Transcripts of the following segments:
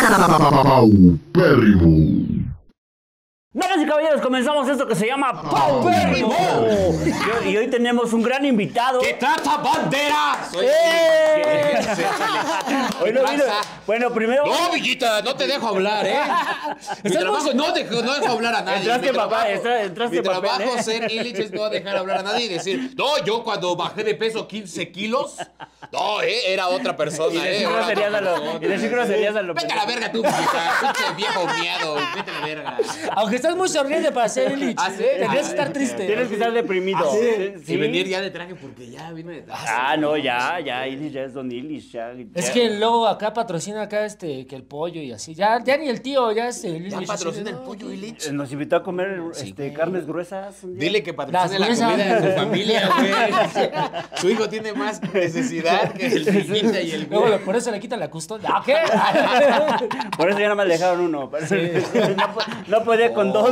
Paupérrimo. Damas y caballeros, comenzamos esto que se llama Paupérrimo. Y hoy tenemos un gran invitado. ¿Qué trata, bandera? Soy Hoy no vino. Bueno, primero. No, Villita, no te dejo hablar, ¿eh? Mi trabajo no dejo hablar a nadie. Entraste, papá, entraste, Mi trabajo, papel, ¿eh? ser Illich, es no dejar hablar a nadie y decir, no, yo cuando bajé de peso 15 kilos, no, era otra persona, Y decir groserías a lo Vete a la verga tú, Villita, pinche viejo miado, vete a la verga. Aunque estás muy sonriente para ser Illich. ¿Ah, sí? Tendrías que estar triste. Tienes que estar deprimido. Y venir ya de traje porque ya vino de traje. No, ya, Illich ya es Don Illich. Es que luego acá patrocina acá que el pollo y así. Ya ni el tío, ya es el Ya Illich. patrocina el pollo, Illich. Nos invitó a comer carnes gruesas un día. Dile que patrocine Las la gruesas. comida de su familia, güey. Su hijo tiene más necesidad que el Villita y el Luego güey. por eso le quitan la custodia. ¿Ah, qué? Por eso ya nada más le dejaron uno. No podía con dos.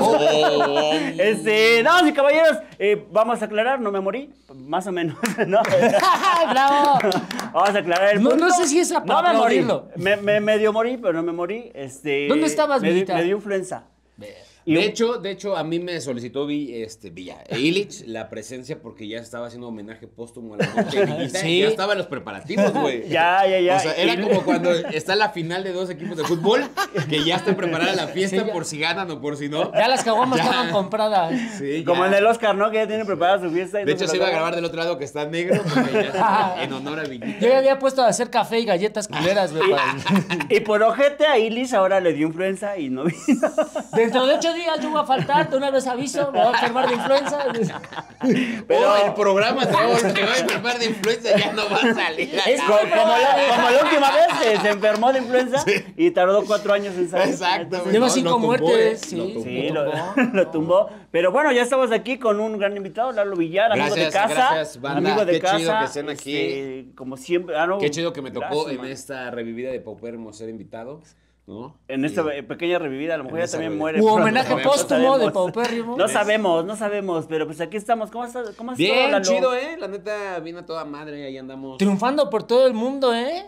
Damas y caballeros, vamos a aclarar, no me morí, más o menos, ¿no? ¡Bravo! Vamos a aclarar el punto. No sé si es No me morí, aplaudirlo. me medio morí, pero no me morí. ¿Dónde estabas, Villita? Me dio influenza. De hecho, a mí me solicitó Illich la presencia porque ya estaba haciendo homenaje póstumo a la muerte de Villita. Sí. Ya estaba en los preparativos, güey. Ya. O sea, era como cuando está la final de dos equipos de fútbol, que ya está preparada la fiesta Sí, ya. por si ganan o por si no. Ya las caguamas Ya. estaban compradas. Sí, Como ya. en el Oscar, ¿no? Que ya tienen preparada su fiesta. Y De no hecho, se se lo iba a dan. grabar del otro lado que está negro, porque ya está en honor a Villita. Yo ya había puesto a hacer café y galletas culeras, güey. Y por ojete a Illich ahora le dio influenza y no vino. Dentro de 8 días yo voy a faltar, de una vez aviso, me voy a enfermar de influenza. Pero el programa que va a enfermar de influenza ya no va a salir. Es acá. Como la última vez se enfermó de influenza y tardó 4 años en salir. Exacto. Entonces, Lleva No, 5 lo tumbó, muertes. lo Sí, tumbó. Sí, lo tumbó. lo tumbó. Pero bueno, ya estamos aquí con un gran invitado, Lalo Villar, amigo de Gracias, casa. gracias, banda. Amigo de Qué casa. chido que estén aquí. Como siempre. No, Qué chido que me tocó gracias, en man. esta revivida de Paupérrimo ser invitado, ¿no? En esta Y- pequeña revivida, a lo mejor en ya esa también revivida. muere. Hubo pronto, homenaje todavía no póstumo de sabemos. Paupérrimo. No sabemos, pero pues aquí estamos. ¿Cómo has estado, Bien, Lalo? chido, La neta, vino a toda madre, ahí andamos. Triunfando por todo el mundo, ¿eh?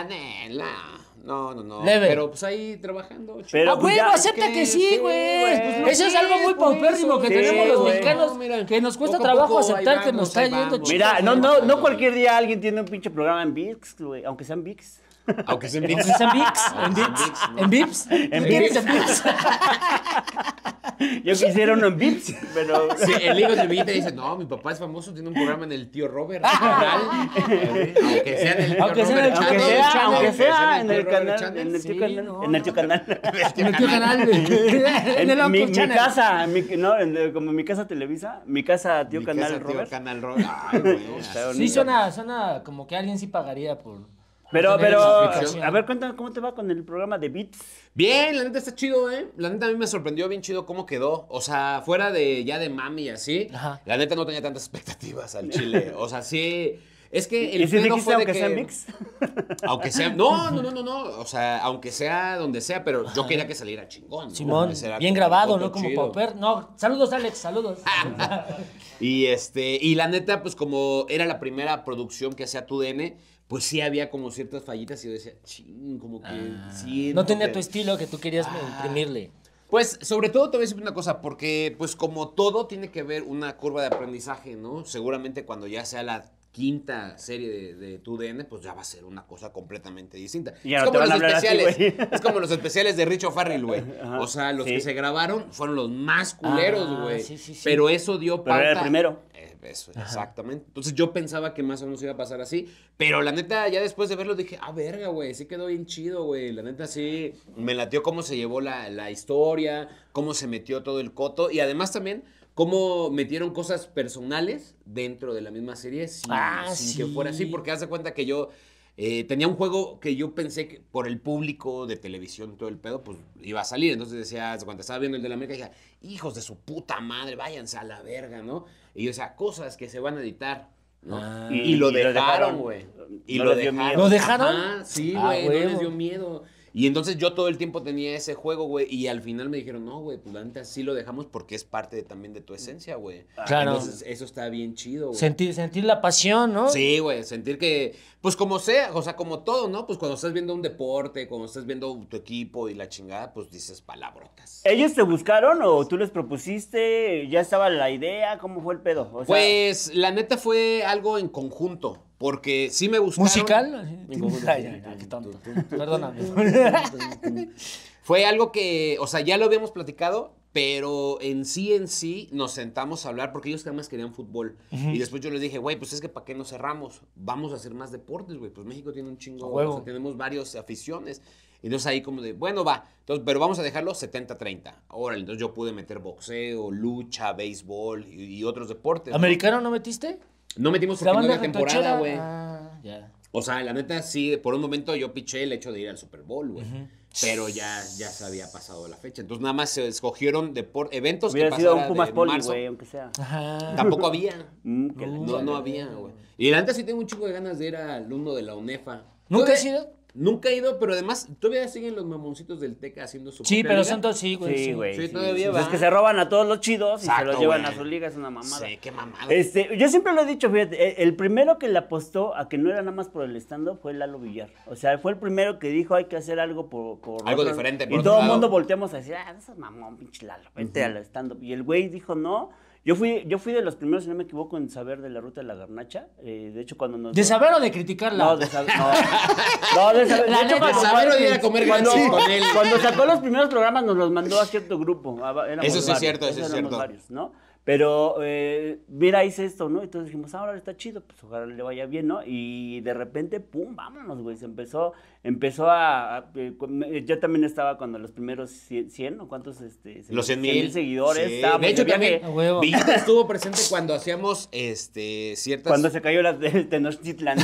No. Leve. Pero pues ahí trabajando, chido. Pero, A pues, huevo, ya, acepta ¿qué? que sí, Sí, güey. güey, pues, Eso es no, algo muy por paupérrimo eso, que sí, tenemos los güey. mexicanos, No, mira, que nos cuesta poco a trabajo poco, aceptar ahí que nos vamos, está ahí yendo vamos. chido. Mira, no cualquier día alguien tiene un pinche programa en VIX, güey, aunque sean VIX. Aunque se ¿Es en VIX? ¿En VIX? ¿En VIX? En ¿Qué quieres VIX. en VIX? Yo quisiera uno en VIX, pero... Sí, el hijo de Villita dice, no, mi papá es famoso, tiene un programa en el tío Robert canal. Aunque sea en el tío Aunque sea en el Robert Aunque Channel, sea, aunque sea en tío el Robert canal, Channel. en el tío Sí, canal, no, en el tío no. canal. En el tío canal. En el mi Uncle Channel. casa, como mi casa Televisa, mi casa tío Mi canal casa, tío Robert. Canal Robert. Ay, güey. Está Sí, bonito. suena como que alguien sí pagaría por... Pero, tener esa suscripción. a ver, cuéntame cómo te va con el programa de Beats. Bien, la neta está chido, La neta a mí me sorprendió bien chido cómo quedó. O sea, fuera de ya de mami y así, Ajá. la neta no tenía tantas expectativas al chile. O sea, sí. Es que el ¿Y si pedo dijiste fue de aunque que... sea en VIX? Aunque sea... No. O sea, aunque sea donde sea, pero yo quería que saliera chingón, ¿no? Simón, Ese era bien como grabado, foto ¿no? Como chido. Pauper. No, saludos, Alex, saludos. Y la neta, pues como era la primera producción que hacía TUDN, pues sí había como ciertas fallitas y yo decía, ching, como que sí. No tenía tu estilo que tú querías imprimirle. Pues sobre todo te voy a decir una cosa, porque pues como todo tiene que ver una curva de aprendizaje, ¿no? Seguramente cuando ya sea la quinta serie de TUDN, pues ya va a ser una cosa completamente distinta. Y ya no te van a hablar así, güey. Es como los especiales de Richo Farrell, güey. Ajá, O sea, los sí. que se grabaron fueron los más culeros, Ah, güey. sí. Pero eso dio Pero era el pauta. primero. Eso, exactamente. Entonces yo pensaba que más o menos iba a pasar así, pero la neta, ya después de verlo dije, verga, güey, sí quedó bien chido, güey. La neta sí, me latió cómo se llevó la historia, cómo se metió todo el coto y además también cómo metieron cosas personales dentro de la misma serie sin sí. que fuera así, porque haz de cuenta que yo tenía un juego que yo pensé que por el público de televisión todo el pedo, pues iba a salir. Entonces decía, cuando estaba viendo el de la América, dije, hijos de su puta madre, váyanse a la verga, ¿no? Y yo decía, cosas que se van a editar, ¿no? Ah. Y lo dejaron, güey. Y No lo les dio dejaron. miedo. ¿Lo dejaron? Ajá, sí, Ah, güey, no huevo. les dio miedo. Y entonces yo todo el tiempo tenía ese juego, güey. Y al final me dijeron, no, güey, pues la neta sí lo dejamos porque es parte también de tu esencia, güey. Claro. Entonces eso está bien chido, güey. Sentir la pasión, ¿no? Sí, güey, sentir que, pues como sea, o sea, como todo, ¿no? Pues cuando estás viendo un deporte, cuando estás viendo tu equipo y la chingada, pues dices palabrotas. ¿Ellos te buscaron o tú les propusiste? ¿Ya estaba la idea? ¿Cómo fue el pedo? O sea, Pues la neta fue algo en conjunto, porque sí me buscaron. ¿Musical? En conjunto. Ay, qué tonto. Perdóname. Fue algo que, o sea, ya lo habíamos platicado, pero en sí nos sentamos a hablar porque ellos además querían fútbol. Y después yo les dije, güey, pues es que ¿para qué nos cerramos? Vamos a hacer más deportes, güey. Pues México tiene un chingo, Huevo. o sea, tenemos varias aficiones. Y entonces ahí como de, bueno, va. Entonces, pero vamos a dejarlo 70-30. Órale, entonces yo pude meter boxeo, lucha, béisbol y otros deportes. ¿no? ¿Americano no metiste? No metimos La porque no banda era temporada, retochera. güey. Ah, ya. O sea, la neta, sí, por un momento yo piché el hecho de ir al Super Bowl, güey. Pero ya se había pasado la fecha. Entonces nada más se escogieron eventos hubiera que sido un pasaran Pumas de Poli, marzo. güey, aunque sea. Ajá. Tampoco había. Que la No chingada. había, güey. Y la neta sí tengo un chico de ganas de ir al uno de la UNEFA. ¿Nunca Todavía- has ido? Nunca he ido, pero además todavía siguen los mamoncitos del Teca haciendo su Sí, propia pero liga. son todos, sí, güey. Sí, güey. Sí, sí. todavía Pues va. es que se roban a todos los chidos y Exacto, se los llevan güey. a su liga, es una mamada. Sí, qué mamada. Yo siempre lo he dicho, fíjate, el primero que le apostó a que no era nada más por el stand-up fue Lalo Villar. O sea, fue el primero que dijo hay que hacer algo por Algo otro- diferente, por Y otro todo el lado. mundo volteamos a decir, no seas mamón, pinche Lalo, vente al stand-up. Y el güey dijo no. Yo fui de los primeros, si no me equivoco, en saber de la ruta de la garnacha. De hecho, cuando nos... ¿De saber o de criticarla? No, de saber. No, no de saber. La De hecho, neta, cuando- de saber o de ir a comer cuando, gratis con él. cuando sacó los primeros programas, nos los mandó a cierto grupo. Éramos Eso sí es varios, cierto, eso es éramos cierto. varios, ¿no? Pero, mira, hice esto, ¿no? Entonces dijimos, ahora está chido, pues ojalá le vaya bien, ¿no? Y de repente, pum, vámonos, güey. Se empezó yo también estaba cuando los primeros 100, ¿o cuántos? Los 100,000 seguidores. Sí. Estábamos De hecho, viaje. también A huevo. Villita estuvo presente cuando hacíamos ciertas. Cuando se cayó la de Tenochtitlan.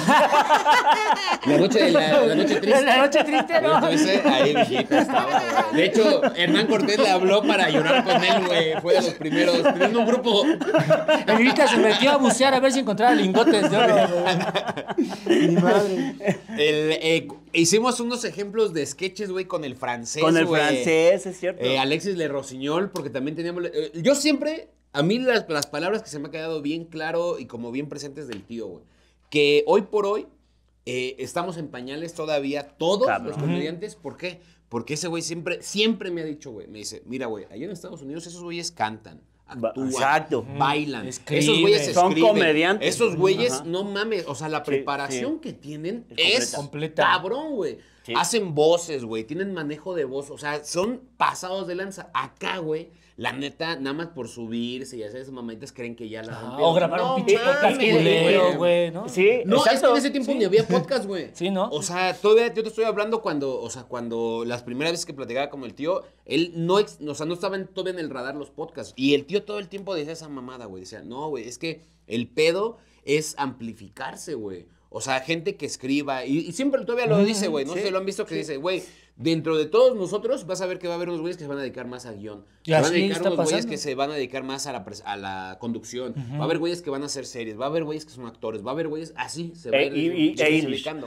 La noche triste. La noche triste, ¿no? Entonces, ahí Villita estaba, güey. De hecho, Hernán Cortés le habló para llorar con él, güey. Fue de los primeros. Teniendo un grupo. Evita se metió a bucear a ver si encontraba lingotes de oro, güey. Mi madre. Hicimos unos ejemplos de sketches, güey, con el francés, Con el güey. francés, es cierto. Alexis Le Rossignol, porque también teníamos... yo siempre, a mí las palabras que se me ha quedado bien claro y como bien presentes del tío, güey, que hoy por hoy estamos en pañales todavía todos Cabrón. los comediantes. ¿Por qué? Porque ese güey siempre me ha dicho, güey, me dice, mira, güey, allá en Estados Unidos esos güeyes cantan, actúan, Exacto. bailan, Escriben. esos güeyes Son escriben, comediantes. esos güeyes, Ajá. no mames, o sea, la preparación sí. que tienen Es es completa. cabrón, güey. Sí. Hacen voces, güey, tienen manejo de voz, o sea, son pasados de lanza. Acá, güey, la neta, nada más por subirse y hacer esas mamaditas creen que ya la rompieron. O grabar un pinche mames, podcast culero, güey, ¿no? Sí, No, es que exacto. en ese tiempo Sí. ni había podcast, güey. Sí, ¿no? O sea, todavía yo te estoy hablando cuando las primeras veces que platicaba con el tío, él no estaban todavía en el radar los podcasts. Y el tío todo el tiempo decía esa mamada, güey. Decía, no, güey, es que el pedo es amplificarse, güey. O sea, gente que escriba, y siempre todavía lo dice, güey, no sé si lo han visto que dice, güey, dentro de todos nosotros vas a ver que va a haber unos güeyes que se van a dedicar más a guión. Y Se van a así dedicar está unos güeyes pasando. que se van a dedicar más a la conducción. Va a haber güeyes que van a hacer series, va a haber güeyes que son actores, va a haber güeyes así, se va a ir diversificando.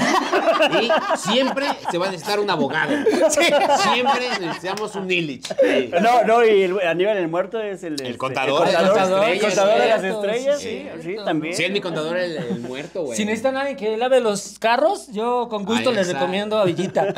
Y siempre se va a necesitar un abogado. Siempre necesitamos un Illich. Sí. No, y Aníbal el Muerto es el contador de el las contador estrellas, de las cierto, estrellas, sí, sí, cierto. también. Sí, es mi contador el muerto, güey. Si necesitan a alguien que lave los carros, yo con gusto Ay, les exacto. recomiendo a Villita.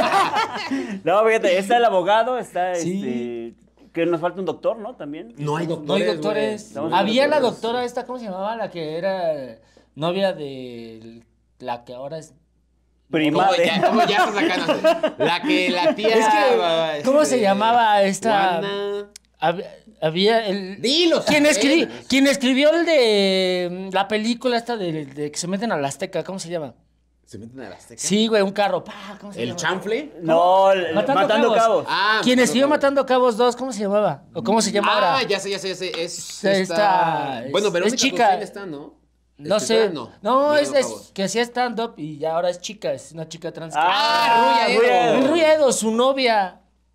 No, fíjate, está el abogado, está Sí. que nos falta un doctor, ¿no? También. No hay No doctores. hay doctores. Estamos Había la doctores. doctora esta, ¿cómo se llamaba? La que era novia de la que ahora es... Prima ¿Cómo de... ya estás sacando? La tía. Es que, ¿cómo se llamaba esta? Juana. Había el... Dilo. ¿Quién apenas. escribió el de la película esta de que se meten a la Azteca? ¿Cómo se llama? ¿Se meten a la Azteca? Sí, güey, un carro. ¿Cómo se ¿El llama? chanfle? No, Matando Matando Cabos. Cabos. Ah, ¿Quién escribió Matando Matando Cabos 2? ¿Cómo se llamaba? ¿O cómo se llama Ah, ahora? ya sé. Es Esta- Bueno, es Verónica chica. Costín está, ¿no? No sé. Escritora, No, es Matando Cabos. que hacía stand-up y ya ahora es chica, es una chica trans. Ah, Ruya Edo. El Ruya Edo, su novia.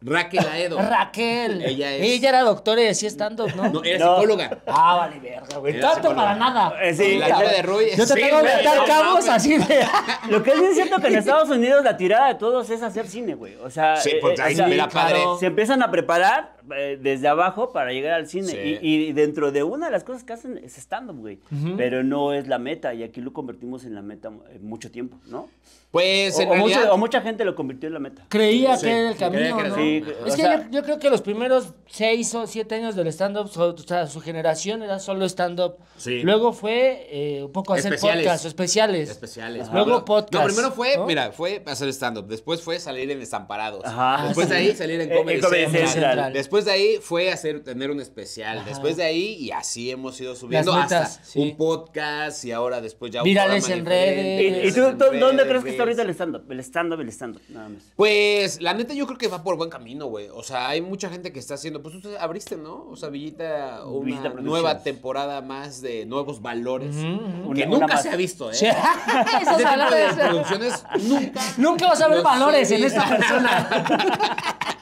Raquel Aedo. Raquel. Ella es- Ella era doctora y decía stand-up, ¿no? No, era No. psicóloga. Ah, vale, verga, güey. Era Tanto psicóloga. para nada. Sí, La novia de Rui. Yo te Sí, tengo que güey, atar no cabos mames. así de... Lo que es bien cierto que en Estados Unidos la tirada de todos es hacer cine, güey. O sea, Sí, porque ahí era padre. se empiezan a preparar desde abajo para llegar al cine. Sí. Y dentro de una de las cosas que hacen es stand-up, güey. Pero no es la meta. Y aquí lo convertimos en la meta mucho tiempo, ¿no? Pues en realidad... O mucha gente lo convirtió en la meta. Creía Sí, que era el creía camino, que era ¿no? así. Sí, Es o que sea- yo creo que los primeros 6 o 7 años del stand-up, o sea, su generación era solo stand-up. Sí. Luego fue un poco hacer Especiales. podcasts, especiales. Especiales. Luego No, podcast. No, primero fue, ¿no? mira, fue hacer stand-up. Después fue salir en Estamparados. Ajá. Después de ahí salir en Comedy, Comedy Central. Central. Después de ahí fue tener un especial. Después de ahí, y así hemos ido subiendo Las metas, hasta sí. un podcast y ahora después ya un Virales programa en diferente, redes. ¿Y virales tú en dónde redes, crees que está ahorita reels. el stand-up? El stand-up, nada más. Pues, la neta, yo creo que va por buen camino, güey. O sea, hay mucha gente que está haciendo. Pues usted abriste, ¿no? O sea, Villita, una Villita Productions. nueva temporada más de nuevos valores. Que Una nunca más. se ha visto, ¿eh? Sí. Este Esos tipo de valores. producciones nunca. Nunca vas a ver los valores he en esta visto. persona.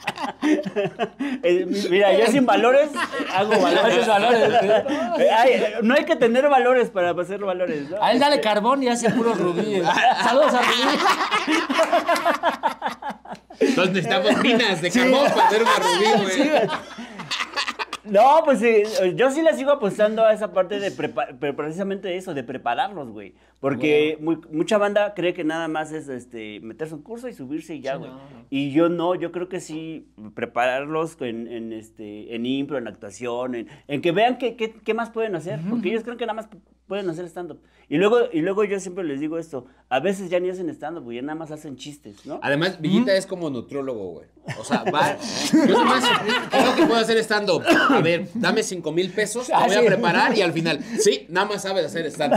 Mira, yo sin valores hago valores. Esos valores. No hay que tener valores para hacer valores, ¿no? A él dale carbón y hace puro rubí. Saludos a Rubí. Entonces necesitamos minas de carbón para hacer una rubí, güey. No, pues sí, yo sí le sigo apostando a esa parte de precisamente eso, de prepararlos, güey. Porque mucha banda cree que nada más es meterse a un curso y subirse y ya, güey. no. Y yo no, yo creo que sí prepararlos en impro, en actuación, en que vean qué más pueden hacer. Porque ellos creen que nada más pueden hacer stand-up. Y luego yo siempre les digo esto, a veces ya ni hacen stand-up, güey, ya nada más hacen chistes, ¿no? Además, Villita es como nutriólogo, güey. O sea, va. Yo nomás creo que puedo hacer stand-up. A ver, dame 5,000 pesos, te voy a sí. preparar y al final, sí, nada más sabes hacer stand-up.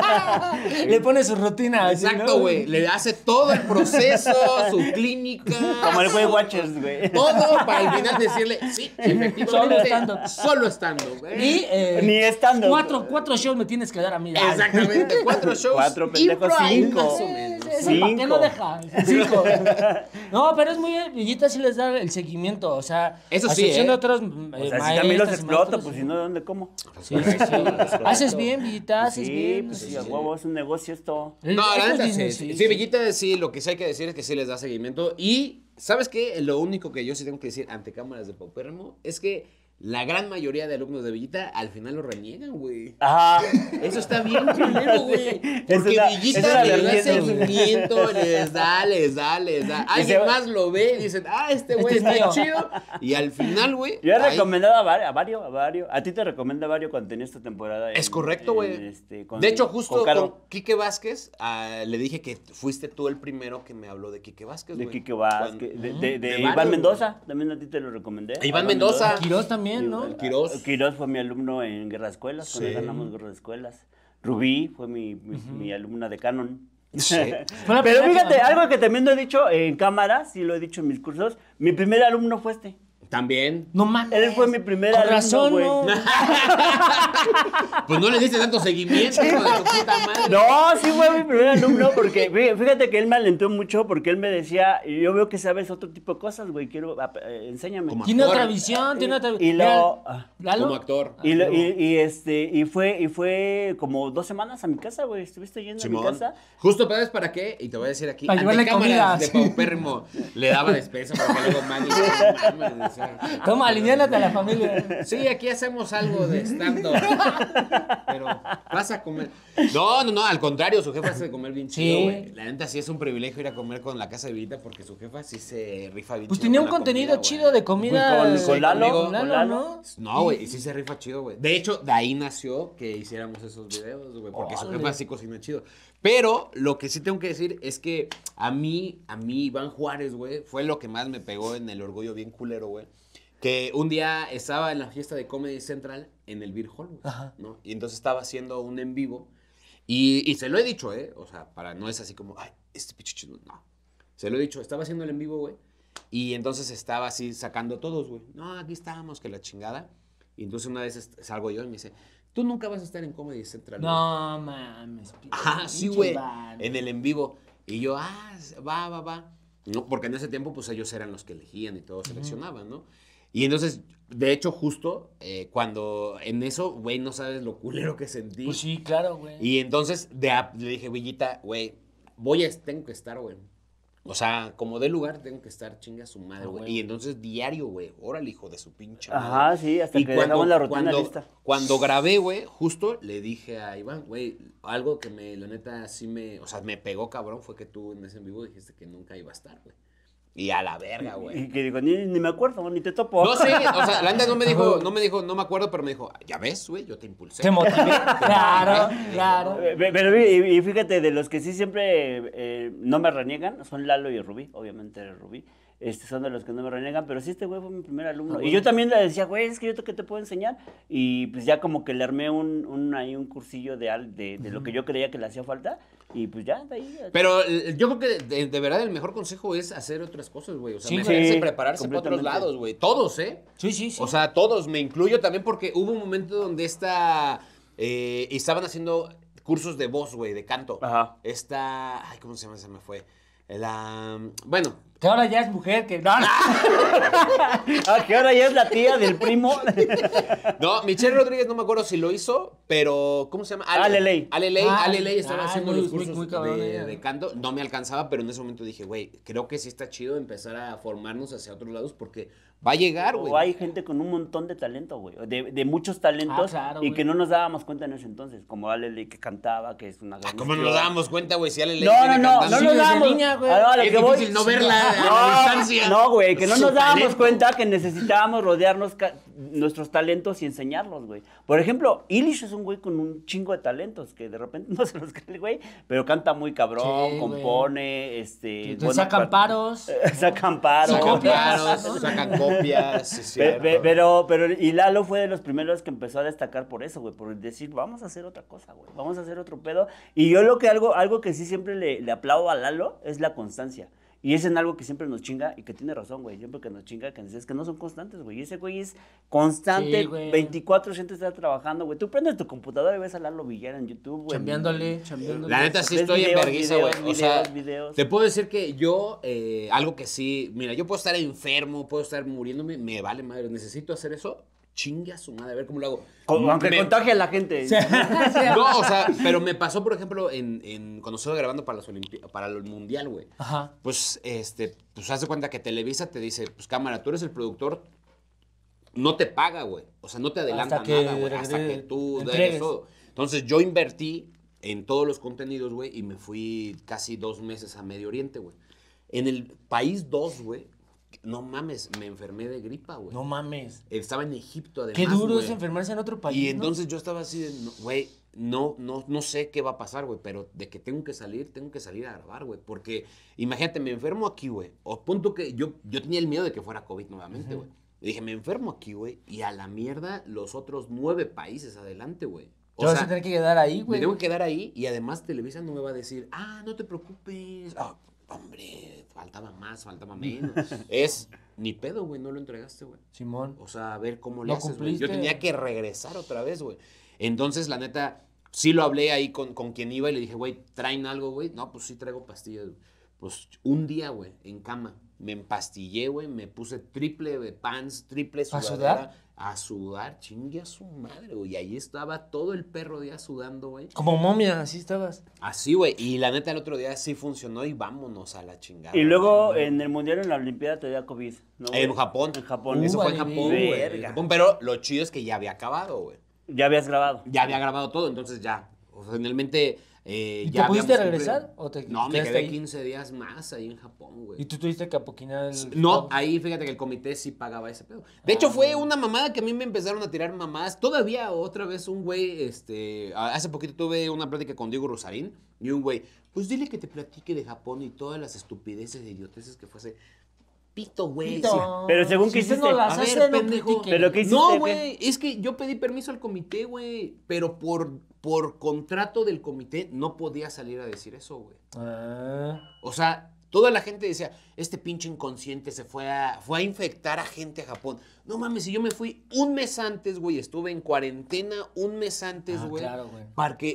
Le pone su rutina. así, Exacto, ¿no? güey. Le hace todo el proceso, su clínica. Como el güey Watchers, güey. Todo para al final decirle, sí, efectivamente. Solo stand-up. Solo stand-up, güey. Y Ni stand-up. cuatro shows me tienes que dar a mí. Exactamente, 4 shows. 4 pendejos, impro ahí, 5. más o menos. Ese pa' qué no Cinco. deja. 5. No, pero es muy. Villita sí les da el seguimiento. O sea, Eso a sí, excepción ¿eh? de otros. O sea, si también los exploto, pues si no, ¿de dónde como? Sí, sí, sí. Haces bien, Villita, haces Sí, bien. pues sí, a huevo, es un negocio esto. No, la Esto es neta sí. business, Sí, Villita sí, lo que sí hay que decir es que sí les da seguimiento. Y, ¿sabes qué? Lo único que yo sí tengo que decir ante cámaras de Paupérrimo es que la gran mayoría de alumnos de Villita al final lo reniegan, güey. Ajá. Eso está bien culero, güey. Es Porque una- Villita es una les da vertiente. seguimiento, les da. Alguien más lo ve y dicen, este güey Este es está mío. chido. Y al final, güey. Yo he ahí- recomendado a varios. A ti te recomienda a varios cuando tenías tu temporada. Es correcto, güey. Con- De hecho, justo Caro. con Quique Vázquez, le dije que fuiste tú el primero que me habló de Quique Vázquez, De güey. Quique Vázquez, Cuando- de de Iván varios, Mendoza, también a ti te lo recomendé. A Iván Mendoza. Quirós también, ¿no? El Quirós. Quirós fue mi alumno en Guerra de Escuelas, cuando Sí. ganamos Guerra de Escuelas. Rubí fue mi alumna de Canon. Sí. Fue la Pero primera que fíjate, mandó. algo que también lo he dicho en cámara, sí lo he dicho en mis cursos, mi primer alumno fue este. También. No mames. Él fue mi primer Con alumno, razón, güey. no. Pues no le diste tanto seguimiento, hijo de tu puta madre. No, sí fue mi primer alumno porque fíjate que él me alentó mucho porque él me decía, yo veo que sabes otro tipo de cosas, güey, enséñame. Como Tiene actor. otra visión, tiene otra Y lo- Lalo. Como actor. Y fue como 2 semanas a mi casa, güey. ¿Estuviste yendo a mi Simón. casa? Justo, ¿sabes para qué? Y te voy a decir aquí. Para ante llevarle cámaras comida, de sí. Paupérrimo le daba despensa porque luego Manny. Toma, aliviánate a la familia. Sí, aquí hacemos algo de stand-up. Pero vas a comer. No, al contrario, su jefa hace de comer bien chido, Sí. güey. La neta sí es un privilegio ir a comer con la casa de Villita porque su jefa sí se rifa bien Pues chido tenía con un la contenido comida, chido güey. de comida. Con Lalo, conmigo. con Lalo, Lalo. ¿no? No, güey, y sí se rifa chido, güey. De hecho, de ahí nació que hiciéramos esos videos, güey, porque su Órale. jefa sí cocina chido. Pero lo que sí tengo que decir es que a mí, Iván Juárez, güey, fue lo que más me pegó en el orgullo bien culero, güey. Que un día estaba en la fiesta de Comedy Central en el Beer Hall, güey, Ajá. ¿no? Y entonces estaba haciendo un en vivo y se lo he dicho, o sea, no es así como, ay, este pichicho, no. Se lo he dicho, estaba haciendo el en vivo, güey. Y entonces estaba así sacando todos, güey. No, aquí estábamos, que la chingada. Y entonces una vez salgo yo y me dice, tú nunca vas a estar en Comedy Central, güey". No mames. Ajá, sí, pinche güey. Iván. En el en vivo. Y yo, va. ¿no? Porque en ese tiempo, pues ellos eran los que elegían y todo seleccionaban, ¿no? Y entonces, de hecho, justo cuando en eso, güey, no sabes lo culero que sentí. Pues sí, claro, güey. Y entonces le dije, Villita, güey, tengo que estar, güey. O sea, como de lugar, tengo que estar chinga su madre, güey. Y entonces diario, güey, órale, hijo de su pinche madre. Ajá, sí, hasta que dejamos la rutina lista. Cuando grabé, güey, justo le dije a Iván, güey, algo que la neta, sí o sea, me pegó cabrón fue que tú en ese en vivo dijiste que nunca iba a estar, güey. Y a la verga, güey. Y que digo, ni me acuerdo, ni te topo. No sé, o sea, la neta no me dijo, no me acuerdo, pero me dijo, ya ves, güey, yo te impulsé. Te motivé. Claro, claro. Pero y fíjate, de los que sí siempre no me reniegan, son Lalo y Rubí, obviamente Rubí. Son de los que no me reniegan, pero sí, este güey fue mi primer alumno. Y yo también le decía, güey, es que yo que te puedo enseñar. Y pues ya como que le armé un cursillo de lo que yo creía que le hacía falta. Y pues ya, de ahí. Pero yo creo que de verdad el mejor consejo es hacer otras cosas, güey. O sea, Sí, meterse, sí, prepararse para otros completamente. lados, güey. Todos, ¿eh? Sí, sí, sí. O sea, todos, me incluyo también porque hubo un momento donde estaban haciendo cursos de voz, güey, de canto. Ajá. Ay, ¿cómo se llama? Se me fue. Bueno, Que ahora ya es mujer, que... No, no. Que ahora ya es la tía del primo. no, Michelle Rodríguez no me acuerdo si lo hizo, pero ¿cómo se llama? Ale Ley. Ale Ley estaba haciendo muy- los cursos muy cabrón ella. de canto. No me alcanzaba, pero en ese momento dije, güey, creo que sí está chido empezar a formarnos hacia otros lados porque va a llegar, güey. O hay gente con un montón de talento, güey. De muchos talentos. Claro, y güey. que no nos dábamos cuenta en ese entonces. Como Ale Ley que cantaba, que es una gran. ¿Cómo no nos dábamos cuenta, güey? Si Ale Ley No, viene no cantando. nos desde dábamos. niña, güey. A lo Es que voy- difícil no verla a la distancia. No, güey, que no Su nos dábamos talento. cuenta que necesitábamos rodearnos nuestros talentos y enseñarlos, güey. Por ejemplo, Ilish es un güey con un chingo de talentos que de repente no se los cree el güey, pero canta muy cabrón, Sí, compone, Te buena sacan part- paros. Sacan paros. Sacan copias. paros, sacan copias. Sí, cierto. Pero, y Lalo fue de los primeros que empezó a destacar por eso, güey, por decir, vamos a hacer otra cosa, güey, vamos a hacer otro pedo. Y yo algo que sí siempre le aplaudo a Lalo es la constancia. Y es en algo que siempre nos chinga y que tiene razón, güey. Siempre que nos chinga, que es que no son constantes, güey. Y ese güey es constante, Sí, güey. 24/7 está trabajando, güey. Tú prendes tu computadora y ves a Lalo Villar en YouTube, güey. Chambeándole. La neta sí Ves estoy en videos, vergüenza, güey. O sea, videos. te puedo decir que yo, algo que sí, mira, yo puedo estar enfermo, puedo estar muriéndome, me vale madre, necesito hacer eso, chingue a su madre, a ver cómo lo hago. Aunque contagie a la gente. No, o sea, pero me pasó, por ejemplo, cuando estuve grabando para el Mundial, güey. Ajá. Pues, pues haz de cuenta que Televisa te dice, pues cámara, tú eres el productor, no te paga, güey. O sea, no te adelanta Hasta que nada, güey, hasta que tú entregues. des todo. Entonces, yo invertí en todos los contenidos, güey, y me fui casi 2 meses a Medio Oriente, güey. En el país 2, güey, no mames, me enfermé de gripa, güey. No mames. Estaba en Egipto, además, Qué duro güey. es enfermarse en otro país. Y ¿no? entonces yo estaba así de, güey, no sé qué va a pasar, güey, pero de que tengo que salir a grabar, güey. Porque imagínate, me enfermo aquí, güey. O punto que yo tenía el miedo de que fuera COVID nuevamente, güey. Y dije, me enfermo aquí, güey, y a la mierda los otros 9 países adelante, güey. Te vas a tener que quedar ahí, me güey. tengo que quedar ahí y además Televisa no me va a decir, no te preocupes. Hombre, faltaba más, faltaba menos. Ni pedo, güey, no lo entregaste, güey. Simón. O sea, a ver cómo le No haces, güey. cumpliste. Yo tenía que regresar otra vez, güey. Entonces, la neta, sí lo hablé ahí con quien iba y le dije, güey, ¿traen algo, güey? No, pues sí traigo pastillas, güey. Pues un día, güey, en cama, me empastillé, güey, me puse triple pants, triple ¿A sudadera. sudar? A sudar, chingue a su madre, güey. Y ahí estaba todo el perro día sudando, güey. Como momia, así estabas. Así, güey. Y la neta, el otro día sí funcionó y vámonos a la chingada. Y luego güey. en el Mundial, en la Olimpiada, te dio COVID. ¿no, güey? En Japón. En Japón. Eso fue en vale, Japón, güey. verga. En Japón, pero lo chido es que ya había acabado, güey. Ya habías grabado. Ya había grabado todo, entonces ya. O sea, finalmente. ¿Y ya te pudiste habíamos regresar? cumplido. ¿O te No, me quedaste quedé ahí? 15 días más ahí en Japón, güey. ¿Y tú tuviste que apoquinar el... No, ahí fíjate que el comité sí pagaba ese pedo. De hecho, fue una mamada que a mí me empezaron a tirar mamadas. Todavía otra vez un güey, hace poquito tuve una plática con Diego Rosarín y un güey, pues dile que te platique de Japón y todas las estupideces e idioteces que fuese. Pito, güey. Pito. sí. Pero según Si que usted hiciste. no las A ver, hace, no pendejo. critique. Pero ¿qué hiciste? No, ¿Qué? güey, es que yo pedí permiso al comité, güey, pero por contrato del comité no podía salir a decir eso, güey. Ah. O sea, toda la gente decía, este pinche inconsciente se fue a infectar a gente a Japón. No mames, si yo me fui un mes antes, güey, estuve en cuarentena un mes antes, güey. Claro, güey.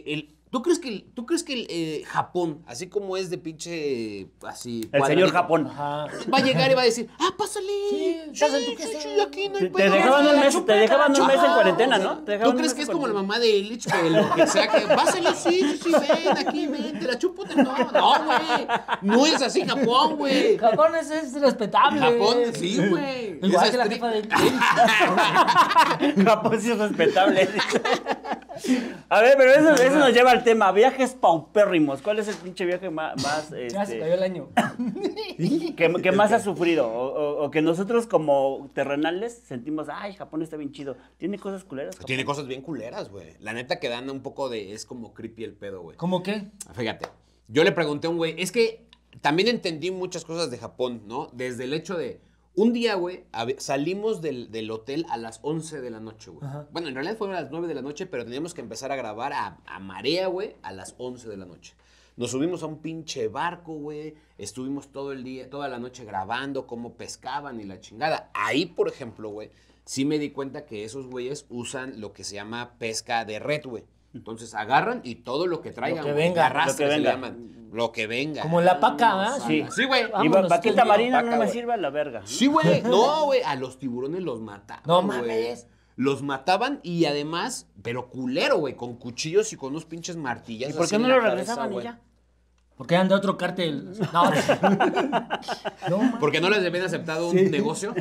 ¿Tú crees que Japón, así como es de pinche, así... El señor Japón. Ajá. Va a llegar y va a decir, pásale. Sí, estás en tu casa. Sí, aquí no hay Te pedo. dejaban un mes, chupeta, te dejaban un mes en Ajá, cuarentena, o sea, ¿no? Te dejaban ¿Tú un crees mes que en es como la cuarentena. mamá de Illich, que lo que sea, que pásale, sí, ven, aquí, ven, te la chupo, no, güey. No es así Japón, güey. Japón es respetable. Japón, sí, güey. Igual Es que la estricto. jefa de... Japón sí es respetable. A ver, pero eso nos lleva al tema. Viajes paupérrimos. ¿Cuál es el pinche viaje más Ya se cayó el año. que más has sufrido? O que nosotros como terrenales sentimos, ay, Japón está bien chido. ¿Tiene cosas culeras? Japón? Tiene cosas bien culeras, güey. La neta que dan un poco de... Es como creepy el pedo, güey. ¿Cómo qué? Fíjate, yo le pregunté a un güey, es que también entendí muchas cosas de Japón, ¿no? Desde el hecho de, un día, güey, salimos del hotel a las 11 de la noche, güey. Ajá. Bueno, en realidad fueron a las 9 de la noche, pero teníamos que empezar a grabar a marea, güey, a las 11 de la noche. Nos subimos a un pinche barco, güey, estuvimos todo el día, toda la noche grabando cómo pescaban y la chingada. Ahí, por ejemplo, güey, sí me di cuenta que esos güeyes usan lo que se llama pesca de red, güey. Entonces agarran y todo lo que traigan, Lo que güey, venga, de arrastre lo que se le venga. llaman. Lo que venga. Como la paca, ¿ah? Sí. Sí, güey. Y Vámonos, vaquita tú, marina vaca, no me güey. sirve a la verga. Sí, güey. No, güey. A los tiburones los mataban. No güey. mames. Los mataban y además, pero culero, güey, con cuchillos y con unos pinches martillas. ¿Y por qué no lo regresaban y ya? Porque eran de otro cártel. No, no man. Porque no les habían aceptado un negocio.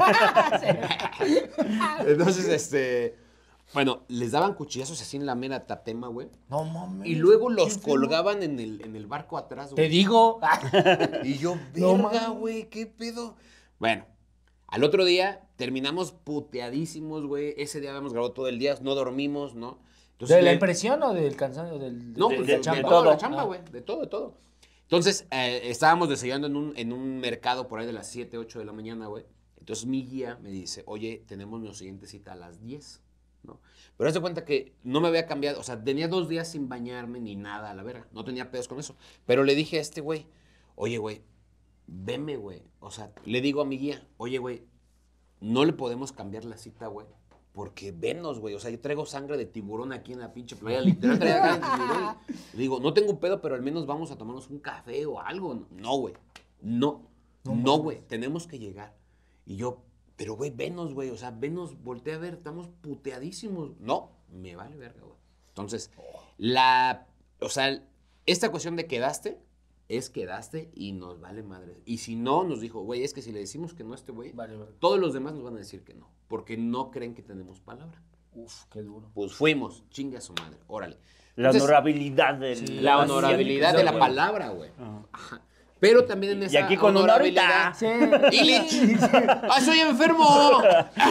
Entonces, bueno, les daban cuchillazos así en la mera tatema, güey. No mames. Y luego los colgaban en el barco atrás, Te güey. digo. Y yo, No verga, mames. güey, ¿qué pedo? Bueno, al otro día terminamos puteadísimos, güey. Ese día habíamos grabado todo el día, no dormimos, ¿no? Entonces, ¿De la impresión o del cansancio? No, de- pues de de chamba. todo, todo. la chamba, güey, de todo. Entonces, estábamos desayunando en un mercado por ahí de las 7, 8 de la mañana, güey. Entonces mi guía me dice, oye, tenemos nuestra siguiente cita a las 10, ¿no? Pero haz de cuenta que no me había cambiado, o sea, tenía 2 días sin bañarme ni nada, a la verga. No tenía pedos con eso. Pero le dije a este güey, oye, güey, veme, güey. O sea, le digo a mi guía, oye, güey, no le podemos cambiar la cita, güey. Porque venos, güey. O sea, yo traigo sangre de tiburón aquí en la pinche playa. Literal, traía sangre de tiburón. Le digo, no tengo un pedo, pero al menos vamos a tomarnos un café o algo. No, güey. No, güey. Tenemos que llegar. Y yo, pero, güey, venos, güey. O sea, venos, voltea a ver. Estamos puteadísimos. No, me vale verga, güey. Entonces, o sea, esta cuestión de quedaste y nos vale madre. Y si no, nos dijo, güey, es que si le decimos que no a este güey, Vale, vale. todos los demás nos van a decir que no, porque no creen que tenemos palabra. Uf, qué duro. Pues fuimos, chingue a su madre, órale. La Entonces, honorabilidad del... Sí, la honorabilidad de la güey. palabra, güey. Ajá. Ajá. Pero también en Y esa aquí con una honorabilidad... horita. Sí. ¡Illich! ¡Ah, soy enfermo!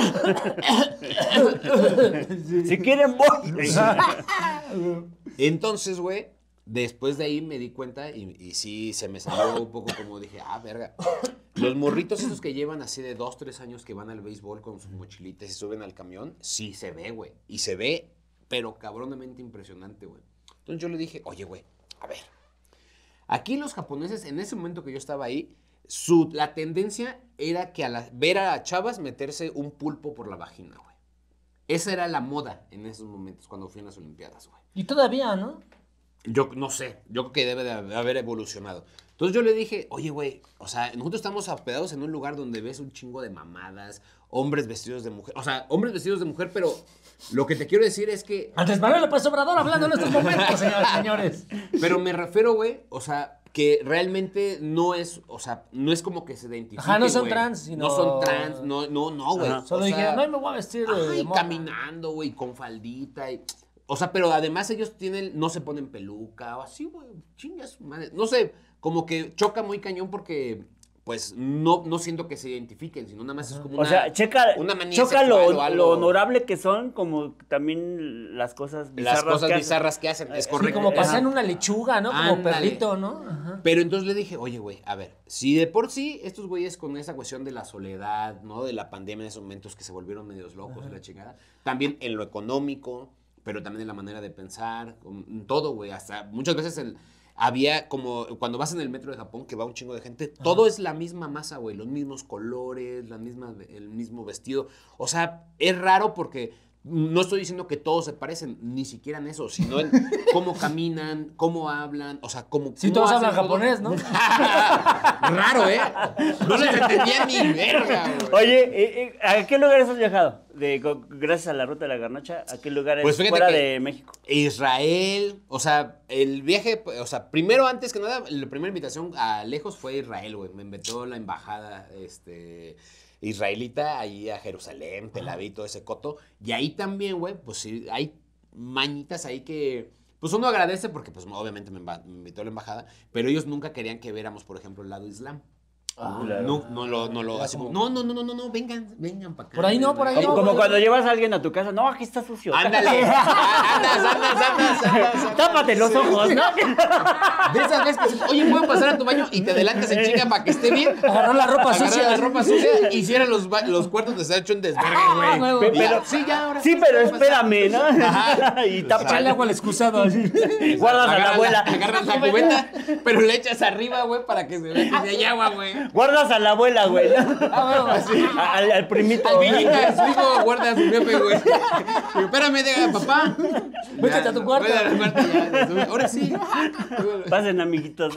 Si quieren, voy. Entonces, güey, después de ahí me di cuenta y sí se me salió un poco como dije, verga. Los morritos esos que llevan así de 2, 3 años que van al béisbol con sus mochilitas y suben al camión, sí se ve, güey. Y se ve, pero cabronamente impresionante, güey. Entonces yo le dije, oye, güey, a ver. Aquí los japoneses, en ese momento que yo estaba ahí, la tendencia era que ver a chavas meterse un pulpo por la vagina, güey. Esa era la moda en esos momentos cuando fui a las Olimpiadas, güey. Y todavía, ¿no? Yo no sé, yo creo que debe de haber evolucionado. Entonces yo le dije, oye, güey, o sea, nosotros estamos hospedados en un lugar donde ves un chingo de mamadas, hombres vestidos de mujer, o sea, hombres vestidos de mujer, pero lo que te quiero decir es que, Andrés Manuel López Obrador hablando en estos momentos, señores. pero me refiero, güey, o sea, que realmente no es, o sea, no es como que se identifiquen, Ajá, no son güey. trans, sino- No son trans, no, güey. Ajá. Solo O sea, dijeron, no, me voy a vestir de y moda. caminando, güey, con faldita y... O sea, pero además ellos no se ponen peluca o así, güey, chingas, madre. No sé, como que choca muy cañón porque, pues, no siento que se identifiquen, sino nada más es como O sea, choca manía lo, sexual o algo. lo honorable que son, como también las cosas bizarras Las cosas que hacen. bizarras que hacen, es Sí, correcto. como Ajá. pasan una lechuga, ¿no? Como Ándale. perrito, ¿no? Ajá. Pero entonces le dije, oye, güey, a ver, si de por sí estos güeyes con esa cuestión de la soledad, ¿no? De la pandemia en esos momentos que se volvieron medios locos y la chingada, también en lo económico, pero también en la manera de pensar, en todo, güey, hasta muchas veces había como, cuando vas en el metro de Japón, que va un chingo de gente, todo es la misma masa, güey, los mismos colores, el mismo vestido, o sea, es raro porque No estoy diciendo que todos se parecen, ni siquiera en eso, sino en cómo caminan, cómo hablan, o sea, cómo... Sí, cómo todos hacen hablan todo. japonés, ¿no? Raro, ¿eh? No les entendía ni verga, güey. Oye, ¿a qué lugares has viajado? Gracias a la ruta de la garnacha, ¿a qué lugares Pues fíjate fuera que de México? Israel, o sea, el viaje, o sea, primero, antes que nada, la primera invitación a lejos fue Israel, güey. Me invitó la embajada, israelita, ahí a Jerusalén, Tel Aviv, todo ese coto. Y ahí también, güey, pues sí, hay mañitas ahí que, pues uno agradece porque, pues, obviamente me invitó la embajada, pero ellos nunca querían que viéramos, por ejemplo, el lado islam. Claro. No lo, Era así como, como- no, vengan para acá. Por ahí no, por ahí Como, no. como cuando llevas a alguien a tu casa, no, aquí está sucio. Ándale, andas. Tápate los ojos, ¿no? De esas veces que dices, oye, ¿puedo pasar a tu baño? Y te adelantas en chinga para que esté bien. Agarró la ropa Agarrar sucia. la ropa sucia y cierran los cuartos de estar hecho un desvergue, güey. huevo. Y ya, Pero- sí, ya, ahora Sí, pero espérame, ¿no? Ajá. Y Echale tápale. agua al excusado. Así. Guardas a la abuela. Agarras la cubeta, pero le echas arriba, güey, para que se vea que hay agua, güey. Guardas a la abuela, güey, ¿no? Ah, bueno, así. Al primito. Al Villica, su hijo guarda a su jefe, güey. Digo, espérame, diga, papá. Vete Ya, a tu cuarto. vete a tu cuarto, ya. Ahora sí. Pasen, amiguitos.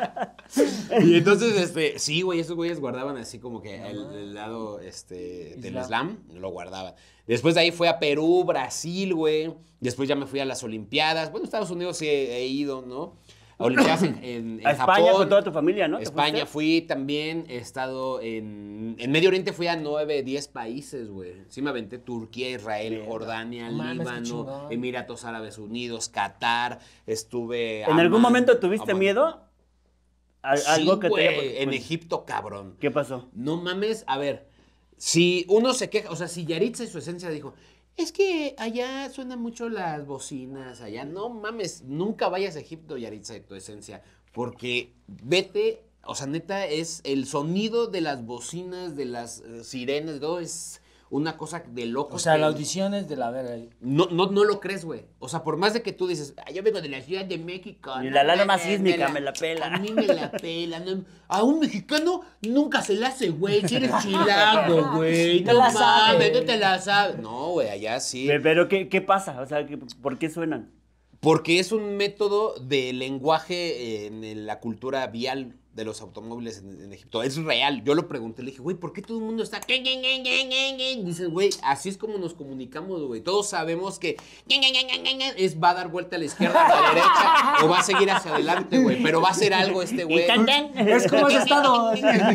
Y entonces, sí, güey, esos güeyes guardaban así como que el lado, del Islam, lo guardaban. Después de ahí fue a Perú, Brasil, güey. Después ya me fui a las Olimpiadas. Bueno, Estados Unidos sí he ido, ¿no? A Olimpiadas en A España Japón. con toda tu familia, ¿no? ¿Te España fuiste? fui también, he estado en Medio Oriente, fui a 9, 10 países, güey. Sí me aventé Turquía, Israel, Bien. Jordania, No mames, qué Líbano, chingón. Emiratos Árabes Unidos, Qatar, estuve... ¿En algún momento tuviste miedo? Algo que te haya güey, en pues, Egipto, cabrón. ¿Qué pasó? No mames, a ver, si uno se queja, o sea, si Yaritza y su esencia dijo, es que allá suenan mucho las bocinas, allá, no mames, nunca vayas a Egipto, Yaritza y tu esencia, porque vete, o sea, neta, es el sonido de las bocinas, de las sirenas, de todo es una cosa de loco. O sea, la audición es de la verga. No lo crees, güey. O sea, por más de que tú dices, yo vengo de la Ciudad de México. Y no la lana más mames, sísmica me la pela. A mí me la pela. No, a un mexicano nunca se la hace, güey. Si eres chilango, güey. Te No la mames, sabes. no te la sabes. No, güey, allá sí. Pero, ¿qué pasa? O sea, ¿por qué suenan? Porque es un método de lenguaje en la cultura vial de los automóviles en Egipto. Es real. Yo lo pregunté, le dije, güey, ¿por qué todo el mundo está... Dices, güey, así es como nos comunicamos, güey. Todos sabemos que va a dar vuelta a la izquierda, a la derecha, o va a seguir hacia adelante, güey. Pero va a hacer algo este güey. Es como has estado.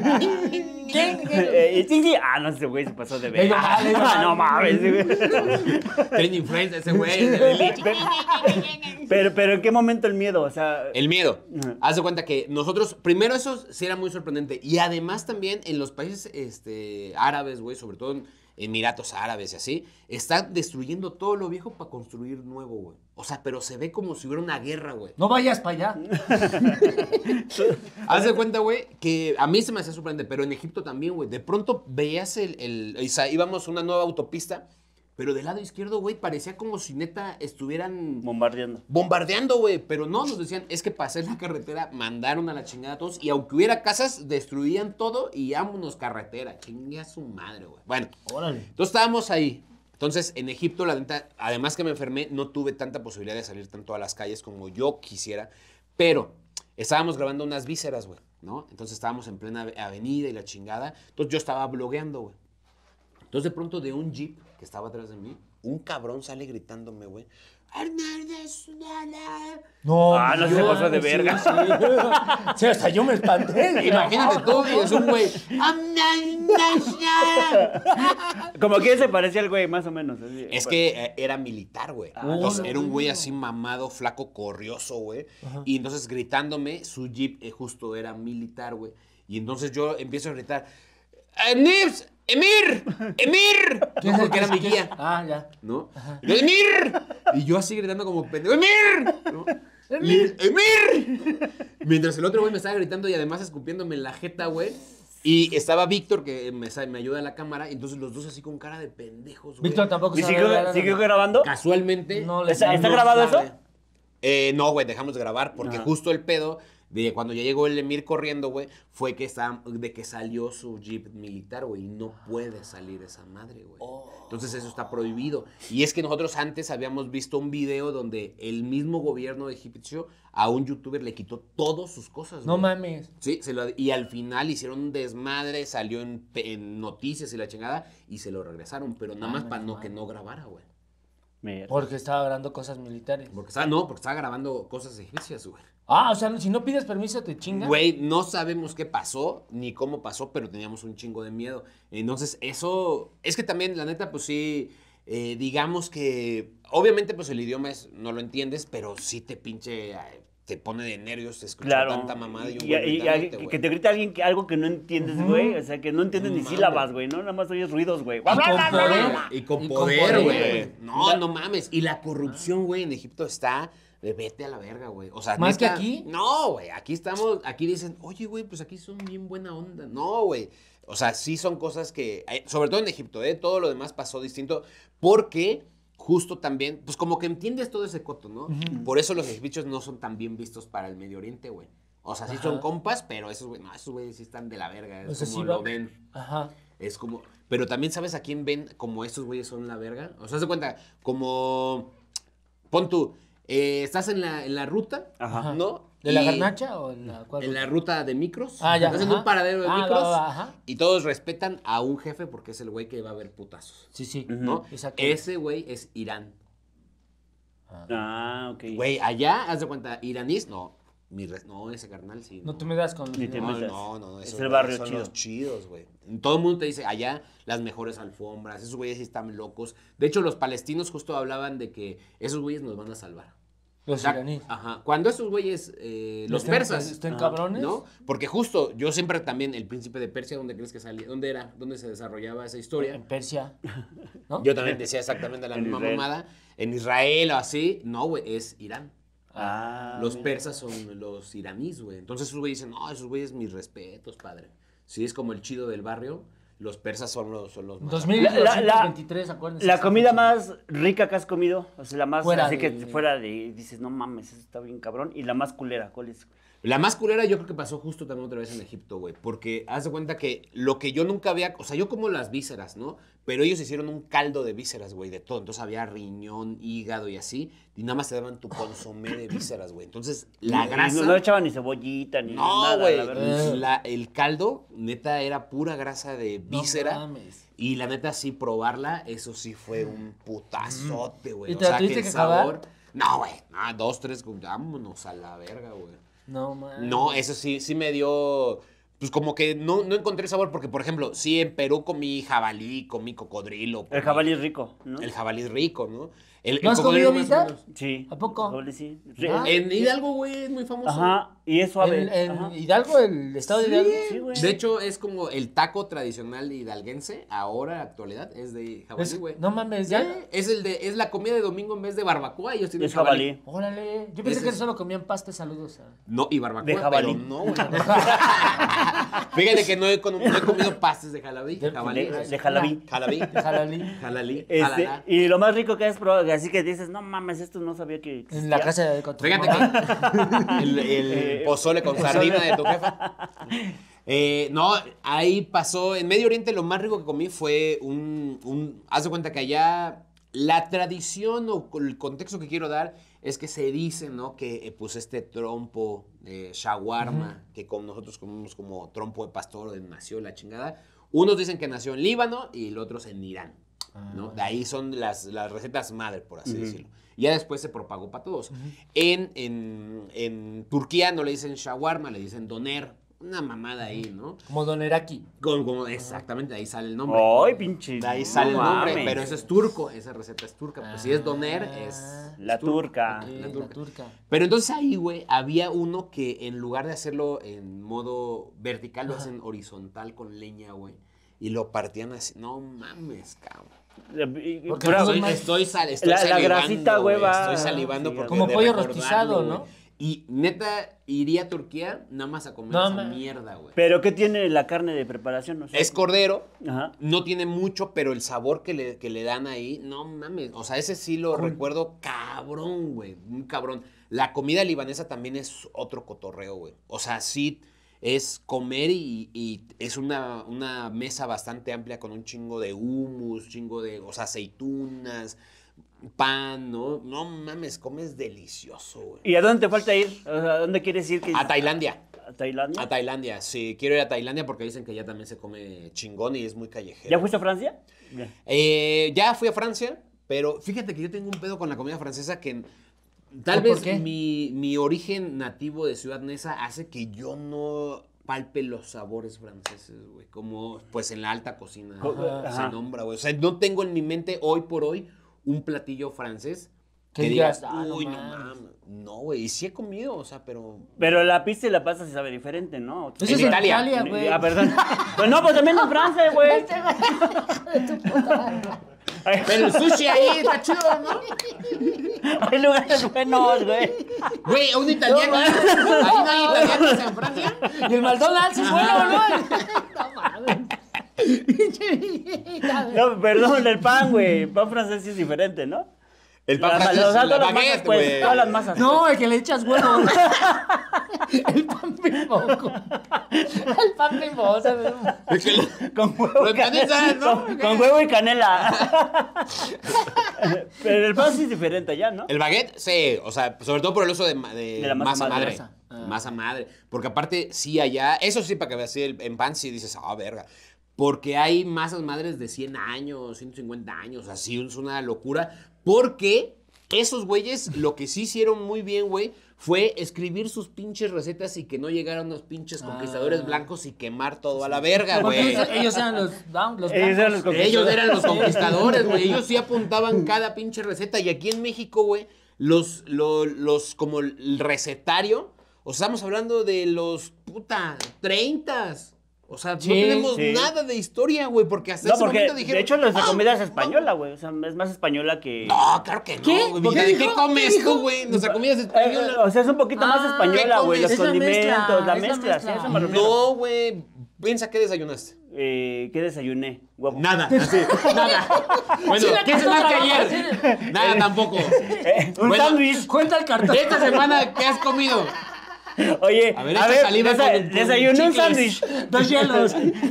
Sí. Ah, no, ese güey se pasó de ver. Ey, no mames, No mames, güey. Training friends, ese güey. ese güey. Pero ¿en qué momento el miedo? O sea, El miedo. Ajá. Haz de cuenta que nosotros, primero eso sí era muy sorprendente. Y además también en los países árabes, güey, sobre todo en Emiratos Árabes y así, están destruyendo todo lo viejo para construir nuevo, güey. O sea, pero se ve como si hubiera una guerra, güey. No vayas para allá. Haz de cuenta, güey, que a mí se me hacía sorprendente, pero en Egipto también, güey. De pronto veías íbamos a una nueva autopista, pero del lado izquierdo, güey, parecía como si neta estuvieran bombardeando, güey. Pero no, nos decían, es que para hacer la carretera mandaron a la chingada a todos. Y aunque hubiera casas, destruían todo y vámonos carretera. Chingue a su madre, güey. Bueno, Órale. entonces estábamos ahí. Entonces, en Egipto, la neta, además que me enfermé, no tuve tanta posibilidad de salir tanto a las calles como yo quisiera. Pero estábamos grabando unas vísceras, güey, ¿no? Entonces estábamos en plena avenida y la chingada. Entonces yo estaba blogueando, güey. Entonces de pronto de un jeep que estaba atrás de mí, un cabrón sale gritándome, güey. No, Ah, no se yo- pasó de verga. Sí. Sí, hasta yo me espanté. Imagínate tú, y es un güey. Como que se parecía al güey, más o menos. Así. Es que era militar, güey. Entonces no, era un güey no. así mamado, flaco, corrioso, güey. Y entonces gritándome, su jeep justo era militar, güey. Y entonces yo empiezo a gritar, ¡Nibs! ¡Emir! ¡Emir! No, porque era mi guía, Ah, ya. ¿no? Y yo, ¡Emir! Y yo así gritando como pendejo, ¡Emir! ¿no? ¡Emir! Mientras el otro güey me estaba gritando y además escupiéndome en la jeta, güey. Y estaba Víctor, que me ayuda a la cámara, y entonces los dos así con cara de pendejos, güey. Víctor tampoco ¿Y sabe siguió, hablar, siguió ¿no? grabando? Casualmente... No le ¿Está sabe. grabado sabe. eso? No, güey, dejamos de grabar porque Ajá. justo el pedo de cuando ya llegó el emir corriendo, güey, fue que de que salió su jeep militar, güey, y no puede salir esa madre, güey. Entonces eso está prohibido. Y es que nosotros antes habíamos visto un video donde el mismo gobierno de egipcio a un youtuber le quitó todas sus cosas, No güey. mames. Sí, y al final hicieron un desmadre, salió en noticias y la chingada, y se lo regresaron, pero nada más para que no grabara, güey. Porque estaba grabando cosas militares. Porque estaba grabando cosas egipcias, güey. Ah, o sea, si no pides permiso te chingan. Güey, no sabemos qué pasó, ni cómo pasó, pero teníamos un chingo de miedo. Entonces, eso, es que también, la neta, pues sí, digamos que, obviamente, pues el idioma no lo entiendes, pero sí te te pone de nervios escuchar tanta mamada y un güey gritándote, güey. Que te grita alguien algo que no entiendes, güey. O sea, que no entiendes ni sílabas, güey, ¿no? Nada más oyes ruidos, güey. Y con poder, güey. No mames. Y la corrupción, güey, en Egipto está... Vete a la verga, güey. O sea, ¿Más que aquí? No, güey. Aquí dicen, oye, güey, pues aquí son bien buena onda. No, güey. O sea, sí son cosas que, sobre todo en Egipto, todo lo demás pasó distinto porque justo también, pues como que entiendes todo ese coto, ¿no? Por eso los egipcios no son tan bien vistos para el Medio Oriente, güey. O sea, sí son compas, pero esos güeyes sí están de la verga. Es como lo ven. Ajá. Es como, pero también, ¿sabes a quién ven como estos güeyes son la verga? O sea, haz de cuenta, como, pon tú, estás en la ruta, ¿no? ¿De la garnacha o en la cual? En la ruta de micros. Ah, ya. Estás en un paradero de micros. Ajá. Y todos respetan a un jefe porque es el güey que va a haber putazos. Sí. ¿No? Exacto. Ese güey es Irán. Ah, ok. Güey, allá, haz de cuenta, iraníes, no. No, ese carnal sí. No te me das con... Ni te metas. No, Es esos el barrio son chido. los chidos, güey. Todo el mundo te dice, allá las mejores alfombras, esos güeyes sí están locos. De hecho, los palestinos justo hablaban de que esos güeyes nos van a salvar. Los iraníes. Ajá. Cuando esos güeyes, los persas. ¿Estén cabrones? ¿No? Porque justo, yo siempre también, el príncipe de Persia, ¿dónde crees que salía? ¿Dónde era? ¿Dónde se desarrollaba esa historia? En Persia. ¿No? Yo también decía exactamente la misma mamada. En Israel o así. No, güey, es Irán. Los persas son los iraníes, güey. Entonces esos güeyes dicen, no, esos güeyes mis respetos, padre. Sí, es como el chido del barrio. Los persas son los más. 2223, acuérdense. La comida más rica que has comido, o sea, la más Fuera así de- que fuera de, dices, no mames, eso está bien cabrón. Y la más culera, ¿cuál es? La más culera yo creo que pasó justo también otra vez en Egipto, güey. Porque haz de cuenta que lo que yo nunca había... O sea, yo como las vísceras, ¿no? Pero ellos hicieron un caldo de vísceras, güey, de todo. Entonces había riñón, hígado y así. Y nada más te daban tu consomé de vísceras, güey. Entonces, la grasa... No echaban ni cebollita, ni No, nada, güey. la verdad. El caldo, neta, era pura grasa de No víscera. mames. Y la neta, sí, probarla, eso sí fue un putazote, güey. ¿Y te la tuviste que acabar? No, güey. No, 2, 3, vámonos a la verga, güey. No, man. No, eso sí me dio... Pues como que no encontré sabor, porque, por ejemplo, sí, en Perú comí jabalí, comí cocodrilo. El jabalí es rico, ¿no? El jabalí es rico, ¿no? ¿No has cocodrilo comido más o Vita? menos. Sí. ¿A poco? El jabalí sí. Ah. En Hidalgo, güey, es muy famoso. Ajá, y es suave. Ajá. En Hidalgo, el estado de Hidalgo. Sí, güey. De hecho, es como el taco tradicional hidalguense, ahora, actualidad, es de jabalí, güey. No mames, Sí, ya. es la comida de domingo en vez de barbacoa, ellos tienen Es jabalí. Órale. Yo pensé Ese que es- solo comían pasta. Saludos a... No, y barbacoa, De jabalí. pero no, güey. Fíjate que no he comido pastes de jabalí. Jabalí. De jalabí. Jalalí. Jalalí. Jalalí. Y lo más rico que has probado, así que dices, no mames, esto no sabía que existía. En la casa de tu Fíjate mamá. que el pozole con sardina de tu jefa. No, ahí pasó. En Medio Oriente lo más rico que comí fue haz de cuenta que allá la tradición o el contexto que quiero dar es que se dice, ¿no? Que pues este trompo de shawarma, que nosotros comemos como trompo de pastor, donde nació la chingada. Unos dicen que nació en Líbano y los otros en Irán, ¿no? De ahí son las recetas madre, por así decirlo. Y ya después se propagó para todos. En Turquía no le dicen shawarma, le dicen doner. Una mamada ahí, ¿no? Como Doneraki. Exactamente, de ahí sale el nombre. Ay, pinche. De ahí sale no el nombre, mames. pero eso es turco, esa receta es turca. Pues si es doner, es... La es turco. turca. Ok, La la turca. turca. Pero entonces ahí, güey, había uno que en lugar de hacerlo en modo vertical, lo hacen horizontal con leña, güey. Y lo partían así. No mames, cabrón. Porque Pero, todo Estoy más- estoy la salivando, grasita, güey, va- Estoy salivando sí, porque como de pollo recordarlo, rostizado, güey. ¿no? Y neta, iría a Turquía nada más a comer No, esa man. mierda, güey. ¿Pero qué tiene la carne de preparación? O sea, Es cordero, Ajá. no tiene mucho, pero el sabor que le dan ahí, no mames. O sea, ese sí lo recuerdo cabrón, güey. Muy cabrón. La comida libanesa también es otro cotorreo, güey. O sea, sí es comer y es una mesa bastante amplia con un chingo de hummus, chingo de, o sea, aceitunas, pan, ¿no? No mames, comes delicioso, güey. ¿Y a dónde te falta ir? O sea, ¿a dónde quieres ir? A Tailandia. ¿A Tailandia? A Tailandia, sí. Quiero ir a Tailandia porque dicen que ya también se come chingón y es muy callejero. ¿Ya fuiste a Francia? Ya. Ya fui a Francia, pero fíjate que yo tengo un pedo con la comida francesa que tal ¿Por vez qué? mi origen nativo de Ciudad Neza hace que yo no palpe los sabores franceses, güey. Como pues en la alta cocina se Ajá. nombra, güey. O sea, no tengo en mi mente hoy por hoy un platillo francés Que que digas, digas, "Ah, no uy, no mames". mames. No, güey. Y sí he comido, o sea, pero... Pero la pizza y la pasta se sabe diferente, ¿no? Eso En es en Italia. Italia, güey. Ah, perdón. Pues no, pues también en Francia, güey. Pero el sushi ahí está chido, ¿no? Hay lugares buenos, güey. Güey, un italiano. Ahí no hay italianos en Francia. Y el McDonald's es bueno, ¿no? No mames. Pinche viejita, güey. No, perdón, el pan, güey. El pan francés sí es diferente, ¿no? El pan La- francés, o sea, la todas las baguette, masas, pues. güey. Todas las masas. No, el que le echas huevo. El pan mimoso. El pan mimoso. Con huevo, Lo y canela, empanizas, ¿no? con huevo y canela. Pero el pan sí es diferente allá, ¿no? El baguette, sí, o sea, sobre todo por el uso de la masa masa madre. madre. Masa. Ah. Masa madre. Porque aparte, sí, allá, eso sí, para que veas, sí, en pan sí dices, verga. Porque hay masas madres de 100 años, 150 años, así, es una locura. Porque esos güeyes, lo que sí hicieron muy bien, güey, fue escribir sus pinches recetas y que no llegaran unos pinches conquistadores blancos y quemar todo a la verga, Porque güey. ellos eran los blancos. Ellos eran los conquistadores. Ellos eran los conquistadores, güey. Ellos sí apuntaban cada pinche receta. Y aquí en México, güey, como el recetario, o sea, estamos hablando de los, 30s. O sea, Sí, no tenemos sí. nada de historia, güey, porque hasta No, ese porque momento dijeron... de hecho nuestra "Ah, comida es española, güey. O sea, es más española que... No, claro que no, ¿Qué? güey. ¿Por qué ¿De qué dijo? comes ¿Qué dijo? tú, güey? Nuestra comida es española. O sea, es un poquito más Ah, española, ¿qué güey. Los comes? Es la condimentos, mezcla, la es la mezcla, sí, mezcla. eso me refiero. No, güey. Piensa, ¿qué desayunaste? ¿Qué desayuné? Huevo. Nada, así, nada. Bueno, Sí, la ¿qué cosa cenaste trabaja, ayer? Nada, tampoco. Un Bueno, sándwich. Cuenta el cartón. Esta semana, ¿qué has comido? Oye, A ver, echa saliva con desayuné un chicles. sándwich. 2 hielos.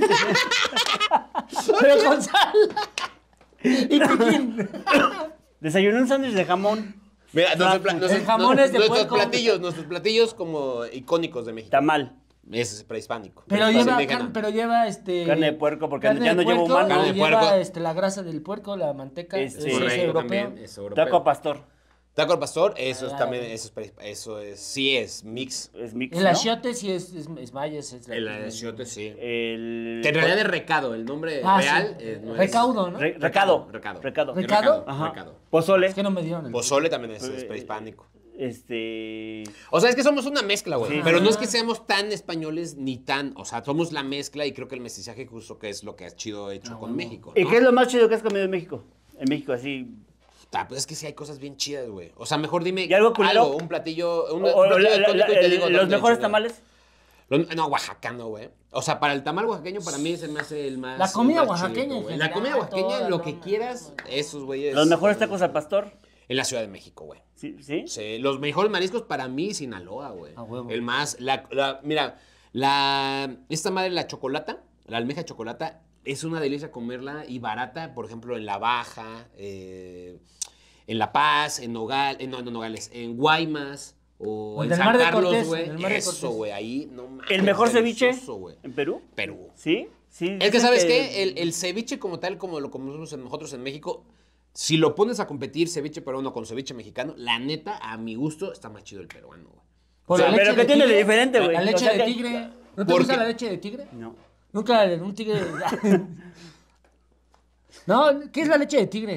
Pero con sal. Y piquín. Desayuné un sándwich de jamón. Mira, El jamón es de puerco. nuestros platillos como icónicos de México. Tamal. Ese es prehispánico. Pero Es lleva, indígena. Carne de puerco, porque carne ya de no lleva puerco, humano. Carne de y lleva puerco. la grasa del puerco, la manteca. Este, es Correcto, europeo. también, es europeo. Taco a pastor. Taco al pastor, eso es Ah, también, ya. eso es, sí es mix. Es mix, El ¿no? achiote sí es mayas. El achiote, sí. El... Que en realidad es recado, el nombre Ah, real sí. no es... Recaudo, ¿no? Recado. Recado. Recado. ¿Recado? Ajá. Recado. Pozole. Es que no me dieron el... Pozole también es prehispánico. O O sea, es que somos una mezcla, güey. Sí. Pero no es que seamos tan españoles ni tan... O sea, somos la mezcla y creo que el mestizaje justo que es lo que ha chido hecho con México, ¿no? ¿Y qué es lo más chido que has comido en México? En México, así. Pues es que sí hay cosas bien chidas, güey. O sea, mejor dime ¿Y algo culero? un platillo... Un O platillo icónico y te digo los dónde, mejores chingada. tamales. No, oaxacano, güey. O sea, para el tamal oaxaqueño, para mí se me hace el más... La comida el más oaxaqueña chidito, en güey. La general, comida oaxaqueña, toda, lo no que mames. quieras, esos güeyes... Los mejores tacos al pastor. En la Ciudad de México, güey. ¿Sí? ¿Sí? Sí, los mejores mariscos para mí, Sinaloa, güey. A huevo. El más... Mira, esta madre, la chocolata, la almeja chocolata, es una delicia comerla y barata, por ejemplo, en La Baja, en La Paz, en Nogales, en Guaymas o O en en el San Mar de Carlos, Cortés, güey. en el Mar de Eso, Cortés. güey, ahí no mames. ¿El mejor ceviche delicioso, güey. en Perú? Perú. ¿Sí? Sí. Es que, dicen ¿sabes qué? El ceviche como tal, como lo comemos nosotros en México, si lo pones a competir ceviche peruano con ceviche mexicano, la neta, a mi gusto, está más chido el peruano, güey. Por O sea, la leche ¿pero qué de tiene de tigre, diferente, güey? La O leche sea de que- tigre. ¿No te ¿Por gusta qué? la leche de tigre? No. Nunca un tigre... No, ¿qué es la leche de tigre?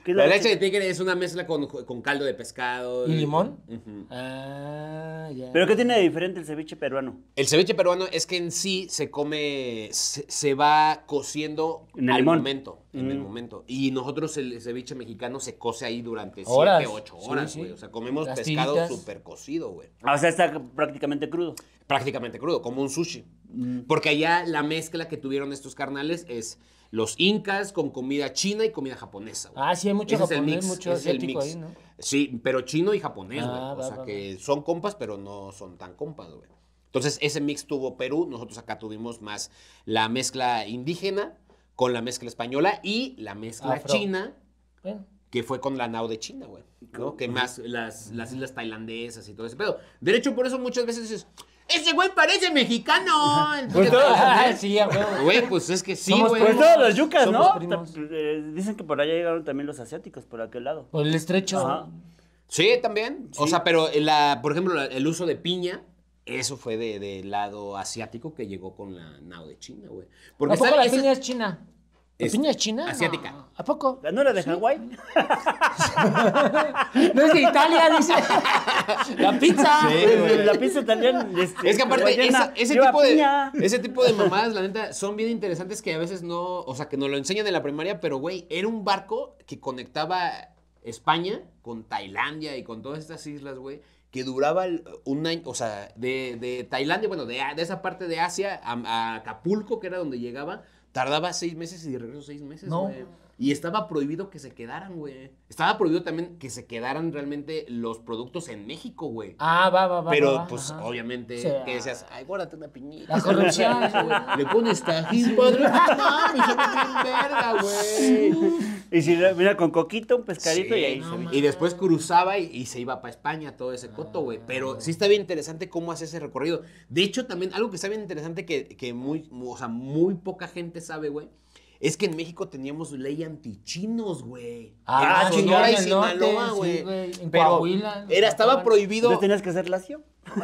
¿Qué es La leche de tigre es una mezcla con caldo de pescado. ¿Y limón? Ujú. Ah, ya. ¿Pero qué tiene de diferente el ceviche peruano? El ceviche peruano es que en sí se come, se va cociendo En el al limón. momento, en el momento. Y nosotros el ceviche mexicano se cose ahí durante Horas. 7, 8 horas, Sí, güey. sí. O sea, comemos Las pescado tiritas. súper cocido, güey. O sea, está prácticamente crudo. Prácticamente crudo, como un sushi. Porque allá la mezcla que tuvieron estos carnales es los incas con comida china y comida japonesa, güey. Ah, sí, hay mucho Ese es el japonés, mix, mucho ese es el asiático mix. ahí, ¿no? Sí, pero chino y japonés, güey. Ah, O va, sea, va, que son compas, pero no son tan compas, güey. Entonces, ese mix tuvo Perú. Nosotros acá tuvimos más la mezcla indígena con la mezcla española y la mezcla Afro. china, Bueno. que fue con la nao de China, güey. ¿No? Que más las islas tailandesas y todo ese pedo. De hecho, por eso muchas veces dices, ¡ese güey parece mexicano! Pues todos, Sí, a huevo. Güey, pues es que sí, Somos güey. pues todos los yucas, Somos ¿no? primos. Dicen que por allá llegaron también los asiáticos, por aquel lado. Por el estrecho. Ajá. Sí, también. O Sí. sea, pero por ejemplo, el uso de piña, eso fue del lado asiático que llegó con la nao de China, güey. Porque ¿A poco ¿sabe? la piña es china? ¿La Es piña es china? asiática. No. ¿A poco? ¿No era de Hawái? No es de Italia, dice. La pizza. La pizza también. Es que aparte, hawaiana, ese lleva tipo de, piña. ese tipo de mamadas, la neta, son bien interesantes que a veces no, o sea, que nos lo enseñan en la primaria, pero, güey, era un barco que conectaba España con Tailandia y con todas estas islas, güey, que duraba un año, o sea, de Tailandia, bueno, de esa parte de Asia a Acapulco, que era donde llegaba, tardaba 6 meses y de regreso 6 meses, No. güey. Y estaba prohibido que se quedaran, güey. Estaba prohibido también que se quedaran realmente los productos en México, güey. Ah, va. Pero, va, pues, ajá. obviamente, Sí. que decías, ay, guárdate una piñita. La corrupción. Le pones tajín, padre. No, me sabe bien verga, güey. Y si mira con coquito, un pescadito Sí, y ahí no, se man. ve. Y después cruzaba y se iba para España, todo ese coto, güey. Pero sí está bien interesante cómo hace ese recorrido. De hecho, también algo que está bien interesante que muy poca gente sabe, güey, es que en México teníamos ley antichinos, güey. Ah, En sí, Sonora y en el norte, Sinaloa, sí, güey. güey. En Pero Coahuila, estaba mataban. prohibido. Entonces tenías que hacer lacio.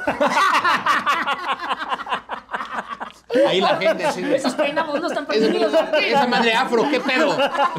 Ahí la gente así de, Esos peinados no están permitidos. esa madre afro, ¿qué pedo?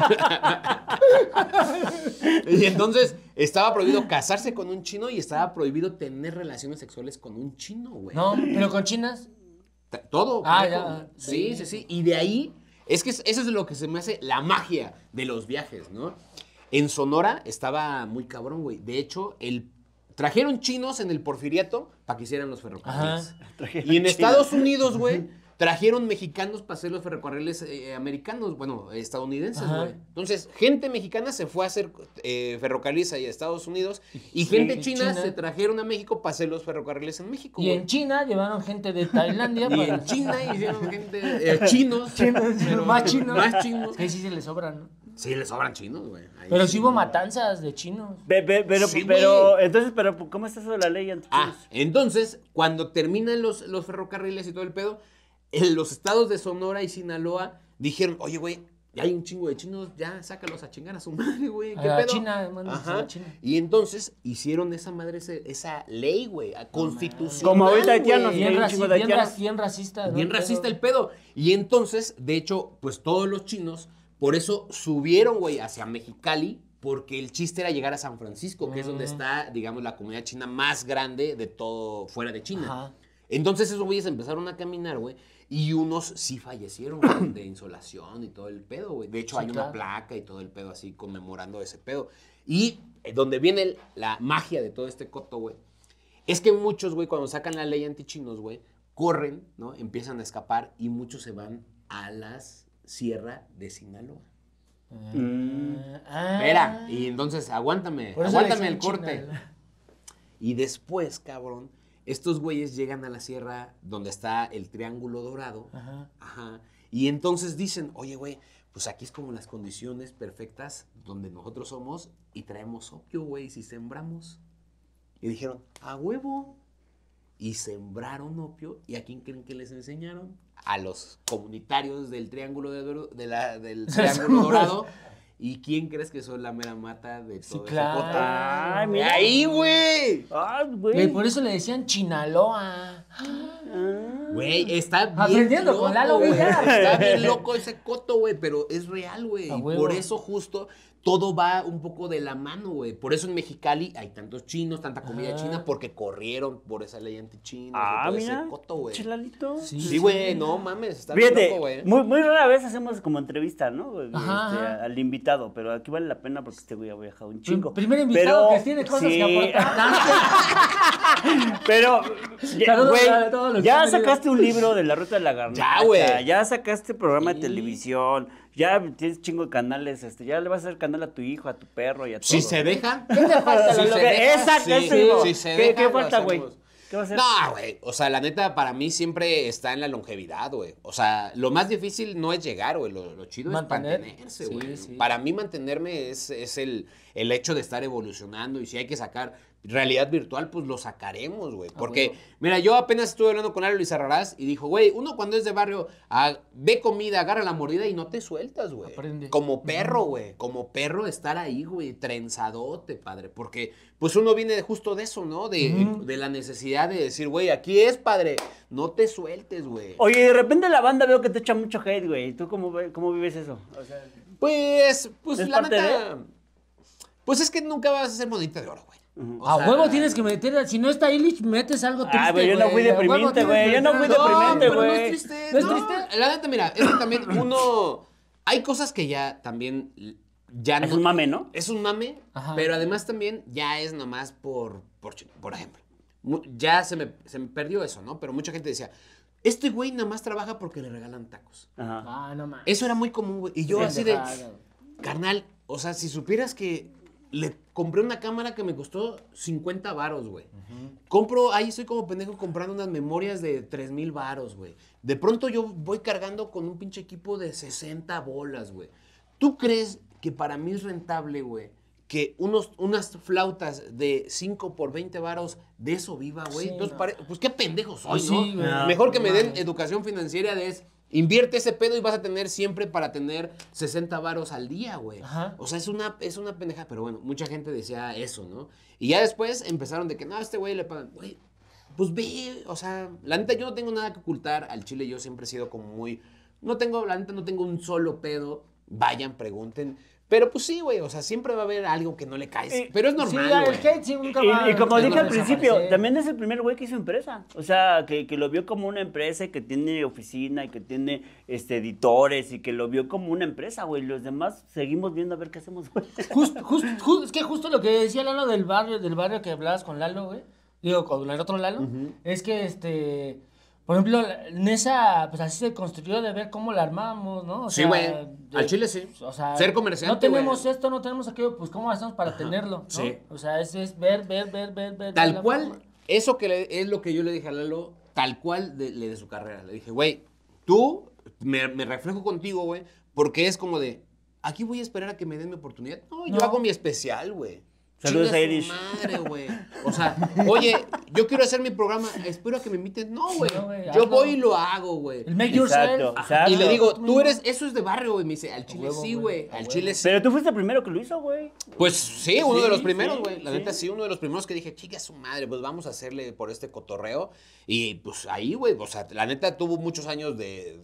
Y entonces estaba prohibido casarse con un chino y estaba prohibido tener relaciones sexuales con un chino, güey. No, pero con chinas. Todo. Ah, pendejo. ya. Sí. Y de ahí, es que eso es lo que se me hace la magia de los viajes, ¿no? En Sonora estaba muy cabrón, güey. De hecho, trajeron chinos en el Porfiriato para que hicieran los ferrocarriles. Y en Estados Unidos, güey, trajeron mexicanos para hacer los ferrocarriles americanos, bueno, estadounidenses, Ajá. güey. Entonces, gente mexicana se fue a hacer ferrocarriles ahí a Estados Unidos y gente china se trajeron a México para hacer los ferrocarriles en México, Y güey. en China llevaron gente de Tailandia. Y para- en China hicieron gente chinos. pero más chinos. Más chinos. Es que ahí sí se les sobran, ¿no? Sí, les sobran chinos, güey. Ahí Pero sí hubo matanzas de chinos. Pero, Sí, entonces, ¿cómo está eso de la ley antichinos? Entonces, cuando terminan los ferrocarriles y todo el pedo, en los estados de Sonora y Sinaloa dijeron, oye, güey, ya hay un chingo de chinos, ya sácalos a chingar a su madre, güey. ¿Qué A pedo? China, mándense a Ajá. China. Y entonces hicieron esa madre, esa ley, güey, constitucional. Como ahorita haitianos, güey. hay Bien, un chingo de haitianos. bien racista. ¿no? Bien racista el pedo. Y entonces, de hecho, pues todos los chinos, por eso subieron, güey, hacia Mexicali, porque el chiste era llegar a San Francisco, que es donde está, digamos, la comunidad china más grande de todo fuera de China. Ajá. Entonces esos güeyes empezaron a caminar, güey, y unos sí fallecieron, güey, de insolación y todo el pedo, güey. De hecho, Sí, hay claro. una placa y todo el pedo así conmemorando ese pedo. Y donde viene la magia de todo este coto, güey, es que muchos, güey, cuando sacan la ley antichinos, güey, corren, ¿no? Empiezan a escapar y muchos se van a las sierra de Sinaloa. Espera, y entonces aguántame Por eso le el decían corte. China, ¿no? Y después, cabrón, estos güeyes llegan a la sierra donde está el Triángulo Dorado. Ajá. Ajá. Y entonces dicen, oye, güey, pues aquí es como las condiciones perfectas donde nosotros somos y traemos opio, güey, si sembramos. Y dijeron, a huevo. Y sembraron opio. ¿Y a quién creen que les enseñaron? A los comunitarios del Triángulo del Triángulo Dorado. ¿Y quién crees que son la mera mata de todo Sí, ese claro. coto? Ay, mira. ¡Ahí, güey! Ay, Güey, güey. por eso le decían Chinaloa. Güey, está bien Aprendiendo loco, con Lalo Villar. Está bien loco ese coto, güey, pero es real, güey. A Y huevo. por eso justo todo va un poco de la mano, güey. Por eso en Mexicali hay tantos chinos, tanta comida china, porque corrieron por esa ley antichina. Mira, ese coto, güey. Chilalito. Sí, güey, no mames, está bien Fíjate, loco, güey. muy rara vez hacemos como entrevista, ¿no? Ajá. Al invitado, pero aquí vale la pena porque este güey ha viajado un chingo. Primer invitado Pero, que tiene cosas sí. que aportar. Pero, Saludos güey, a todos los ya que han sacaste un libro de La Ruta de la Garnacha. Ya, güey. Ya sacaste programa de Sí. televisión. Ya tienes chingo de canales. Ya le vas a hacer canal a tu hijo, a tu perro y a todo. Si se deja. ¿Qué te falta, Si Lalo? se deja, Exacto, sí, eso digo. si se ¿Qué deja, lo falta, güey? hacemos. ¿Qué va a hacer? No, güey. O sea, la neta, para mí siempre está en la longevidad, güey. O sea, lo más difícil no es llegar, güey. Lo chido es mantenerse, Sí, güey. sí. Para mí mantenerme es el hecho de estar evolucionando. Y si hay que sacar realidad virtual, pues lo sacaremos, güey. Porque, huevo. mira, yo apenas estuve hablando con Lalo Lizarrarás y dijo, güey, uno cuando es de barrio, ve comida, agarra la mordida y no te sueltas, güey. Aprende. Como perro, güey. Como perro estar ahí, güey. Trenzadote, padre. Porque, pues uno viene justo de eso, ¿no? De la necesidad de decir, güey, aquí es, padre. No te sueltes, güey. Oye, de repente la banda veo que te echa mucho hate, güey. ¿Tú cómo vives eso? O sea, Pues ¿Es la parte neta. Pues es que nunca vas a ser monedita de oro, güey. O A sea, huevo tienes que meter, si no está Illich, metes algo triste, güey, yo no fui A huevo deprimente, tienes güey, que yo no meter fui algo- deprimente, pero no güey. es triste. ¿No es no. triste? La neta, mira, es que también uno. Hay cosas que ya también. Ya es no- un mame, ¿no? Es un mame, Ajá. pero además también ya es nomás por ejemplo. Ya se me perdió eso, ¿no? Pero mucha gente decía, este güey nada más trabaja porque le regalan tacos. Ajá. Ah, no mames. Eso era muy común, güey. Y yo Sí, así de, pendejada. carnal, o sea, si supieras que le compré una cámara que me costó 50 varos, güey. Ahí estoy como pendejo comprando unas memorias de 3,000 varos, güey. De pronto yo voy cargando con un pinche equipo de 60 bolas, güey. ¿Tú crees que para mí es rentable, güey, que unas flautas de 5 por 20 varos de eso viva, güey? Sí, Entonces, no. pues qué pendejo soy, Pues ¿no? sí, güey. Mejor que me den Mames. educación financiera invierte ese pedo y vas a tener siempre para tener 60 varos al día, güey. Ajá. O sea, es una pendeja, pero bueno, mucha gente decía eso, ¿no? Y ya después empezaron de que, no, a este güey le pagan, güey, pues ve, o sea, la neta yo no tengo nada que ocultar, al chile yo siempre he sido como muy, la neta no tengo un solo pedo, vayan, pregunten, pero pues sí, güey, o sea, siempre va a haber algo que no le caes, pero es normal, Sí, güey. el hate sí nunca va Y como nunca dije va a al principio, desaparecer. también es el primer güey que hizo empresa. O sea, que lo vio como una empresa y que tiene oficina y que tiene editores y que lo vio como una empresa, güey. Los demás seguimos viendo a ver qué hacemos, güey. Es que justo lo que decía Lalo del barrio que hablabas con Lalo, güey. Digo, con el otro Lalo. Es que por ejemplo, Nesa, pues así se construyó de ver cómo la armamos, ¿no? O Sí, sea, güey. de- Al chile sí. O sea, Ser comerciante, no tenemos güey. esto, no tenemos aquello, pues ¿cómo hacemos para tenerlo? ¿no? Sí. O sea, es ver. Tal la cual, forma. eso es lo que yo le dije a Lalo, tal cual de su carrera. Le dije, güey, tú, me reflejo contigo, güey, porque es como de, aquí voy a esperar a que me den mi oportunidad. No, yo No. hago mi especial, güey. Saludos Chinga a su Irish. madre, güey. O sea, oye, yo quiero hacer mi programa, espero a que me inviten. No, güey. No, güey, Yo hazlo. voy y lo hago, güey. El make Exacto, yourself. exacto. Y le digo, Tú tú mismo. eso es de barrio, güey. Me dice, al chile huevo, sí, güey, güey. a Al huevo. chile sí. Pero tú fuiste el primero que lo hizo, güey. Pues sí, uno de los Sí, primeros, sí, güey. La sí. neta, sí, uno de los primeros que dije, chica su madre, pues vamos a hacerle por este cotorreo. Y pues ahí, güey, o sea, la neta tuvo muchos años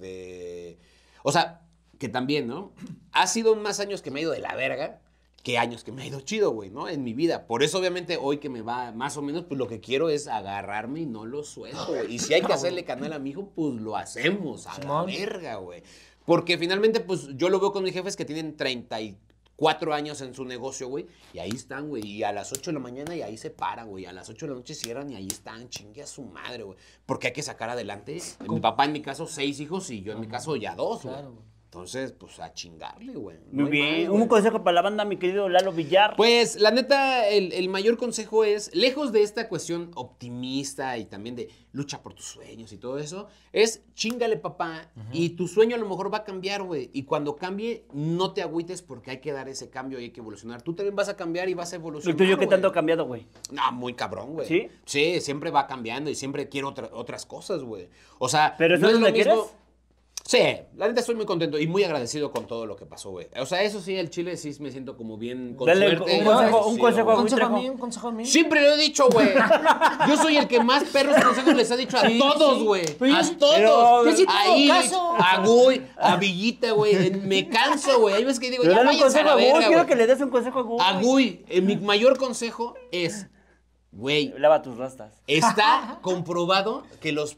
O sea, que también, ¿no? Ha sido más años que me ha ido de la verga que años que me ha ido chido, güey, ¿no? En mi vida. Por eso, obviamente, hoy que me va más o menos, pues lo que quiero es agarrarme y no lo suelto, güey. Y si hay que hacerle canal a mi hijo, pues lo hacemos a la Simón. verga, güey. Porque finalmente, pues yo lo veo con mis jefes que tienen 34 años en su negocio, güey. Y ahí están, güey. Y a las 8 de la mañana y ahí se paran, güey. A las 8 de la noche cierran y ahí están. Chingue a su madre, güey. Porque hay que sacar adelante. Mi papá, en mi caso, 6 hijos y yo, en mi caso, ya 2, güey. Claro, güey. Entonces, pues a chingarle, güey. Muy No hay bien. más, güey. Un consejo para la banda, mi querido Lalo Villar. Pues, la neta, el mayor consejo es, lejos de esta cuestión optimista y también de lucha por tus sueños y todo eso, es chingale, papá, y tu sueño a lo mejor va a cambiar, güey. Y cuando cambie, no te agüites porque hay que dar ese cambio y hay que evolucionar. Tú también vas a cambiar y vas a ¿El evolucionar. tuyo qué güey. tanto ha cambiado, güey? No, muy cabrón, güey. ¿Sí? Sí, siempre va cambiando y siempre quiero otras cosas, güey. O sea, ¿Pero no eso es no lo lo mismo. quieres? Sí, la neta estoy muy contento y muy agradecido con todo lo que pasó, güey. O sea, eso sí, el Chile sí me siento como bien con Dale suerte. un consejo, Sí, un consejo güey. a ¿Consejo a Trejo. mí? ¿Un consejo a mí? Siempre lo he dicho, güey. Yo soy el que más perros consejos les ha dicho a Sí, todos, sí. güey. Pero A yo- todos. yo sí te A hago Illich, caso. a Guy, a Villita, güey. Me canso, güey. Hay veces que digo, Pero ya dale un váyanse a consejo la a Gus, verga, quiero güey. que le des un consejo a Gus. A Guy, mi mayor consejo es, güey, Lava tus rastas. está comprobado que los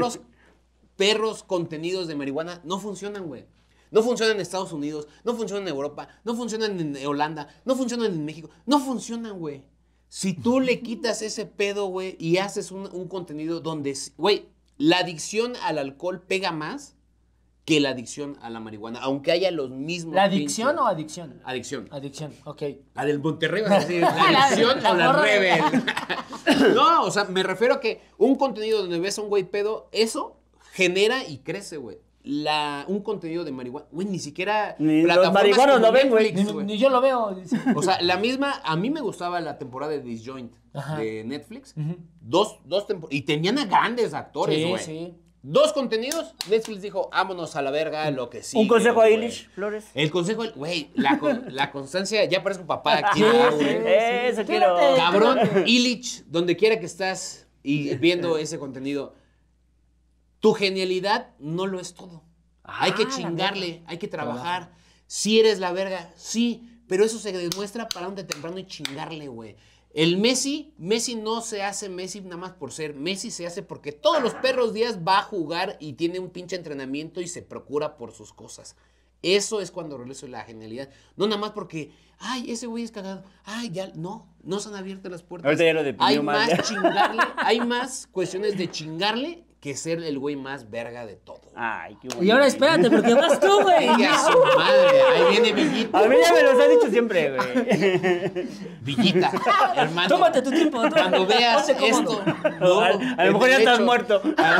perros contenidos de marihuana no funcionan, güey. No funcionan en Estados Unidos, no funcionan en Europa, no funcionan en Holanda, no funcionan en México. No funcionan, güey. Si tú le quitas ese pedo, güey, y haces un contenido donde, güey, la adicción al alcohol pega más que la adicción a la marihuana, aunque haya los mismos. ¿La adicción pinches- o adicción? Adicción. Adicción, ok. La del Monterrey, vas a decir, la adicción la o la morra de- rebel. No, o sea, me refiero a que un contenido donde ves a un güey pedo, eso genera y crece, güey. Un contenido de marihuana, güey, ni siquiera Ni los plataformas marihuanos como lo ven, güey. Netflix, Ni yo lo veo. Dice. O sea, la misma, a mí me gustaba la temporada de Disjoint Ajá. de Netflix. Ujú. Dos temporadas. Y tenían a grandes actores, Sí, güey. sí. 2 contenidos, Netflix dijo, vámonos a la verga, lo que sí. Un consejo a Illich Flores. El consejo, güey, la constancia, ya parezco papá aquí, Sí, güey. sí. Eso quiero. Fíjate. Cabrón, Illich, donde quiera que estás y viendo ese contenido, tu genialidad no lo es todo. Hay que la chingarle, hay que trabajar. Si eres la verga, sí, pero eso se demuestra para un temprano y chingarle, güey. El Messi no se hace Messi nada más por ser. Messi se hace porque todos los perros días va a jugar y tiene un pinche entrenamiento y se procura por sus cosas. Eso es cuando realizo la genialidad. No nada más porque, ay, ese güey es cagado. Ay, ya, no se han abierto las puertas. Ahorita ya lo deprimió Hay más, más ya. chingarle, hay más cuestiones de chingarle que ser el güey más verga de todo. Ay, qué bonito. Y ahora espérate, porque vas tú, güey. Venga, su madre, ahí viene Villita. A mí ya me los has dicho siempre, güey. Villita, hermano. Tómate tu tiempo. Cuando veas Ponte cómodo. esto, no, A lo mejor ya estás muerto.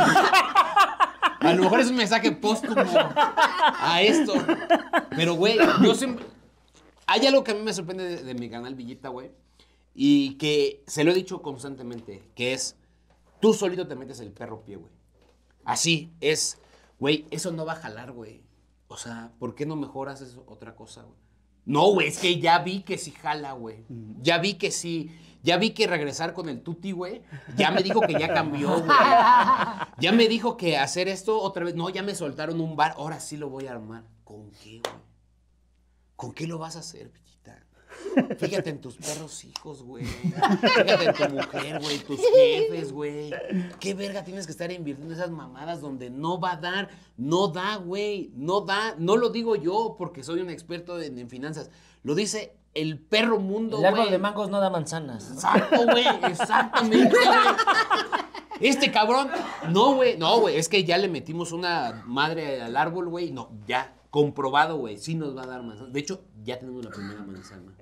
A lo mejor es un mensaje póstumo a esto. Pero, güey, yo siempre... Hay algo que a mí me sorprende de mi canal Villita, güey. Y que se lo he dicho constantemente, que es... Tú solito te metes el perro pie, güey. Así es. Güey, eso no va a jalar, güey. O sea, ¿por qué no mejor haces otra cosa, güey? No, güey, es que ya vi que sí jala, güey. Ya vi que sí. Ya vi que regresar con el tuti, güey. Ya me dijo que ya cambió, güey. Ya me dijo que hacer esto otra vez. No, ya me soltaron un bar. Ahora sí lo voy a armar. ¿Con qué, güey? ¿Con qué lo vas a hacer, Villita? Fíjate en tus perros hijos, güey. Fíjate en tu mujer, güey. Tus jefes, güey. ¿Qué verga tienes que estar invirtiendo esas mamadas donde no va a dar? No da, güey. No da. No lo digo yo porque soy un experto en finanzas. Lo dice el perro mundo, El güey. árbol de mangos no da manzanas. Exacto, güey. Exactamente, güey. Este cabrón. No, güey. No, güey. Es que ya le metimos una madre al árbol, güey. No, ya. Comprobado, güey. Sí nos va a dar manzanas. De hecho, ya tenemos la primera manzana.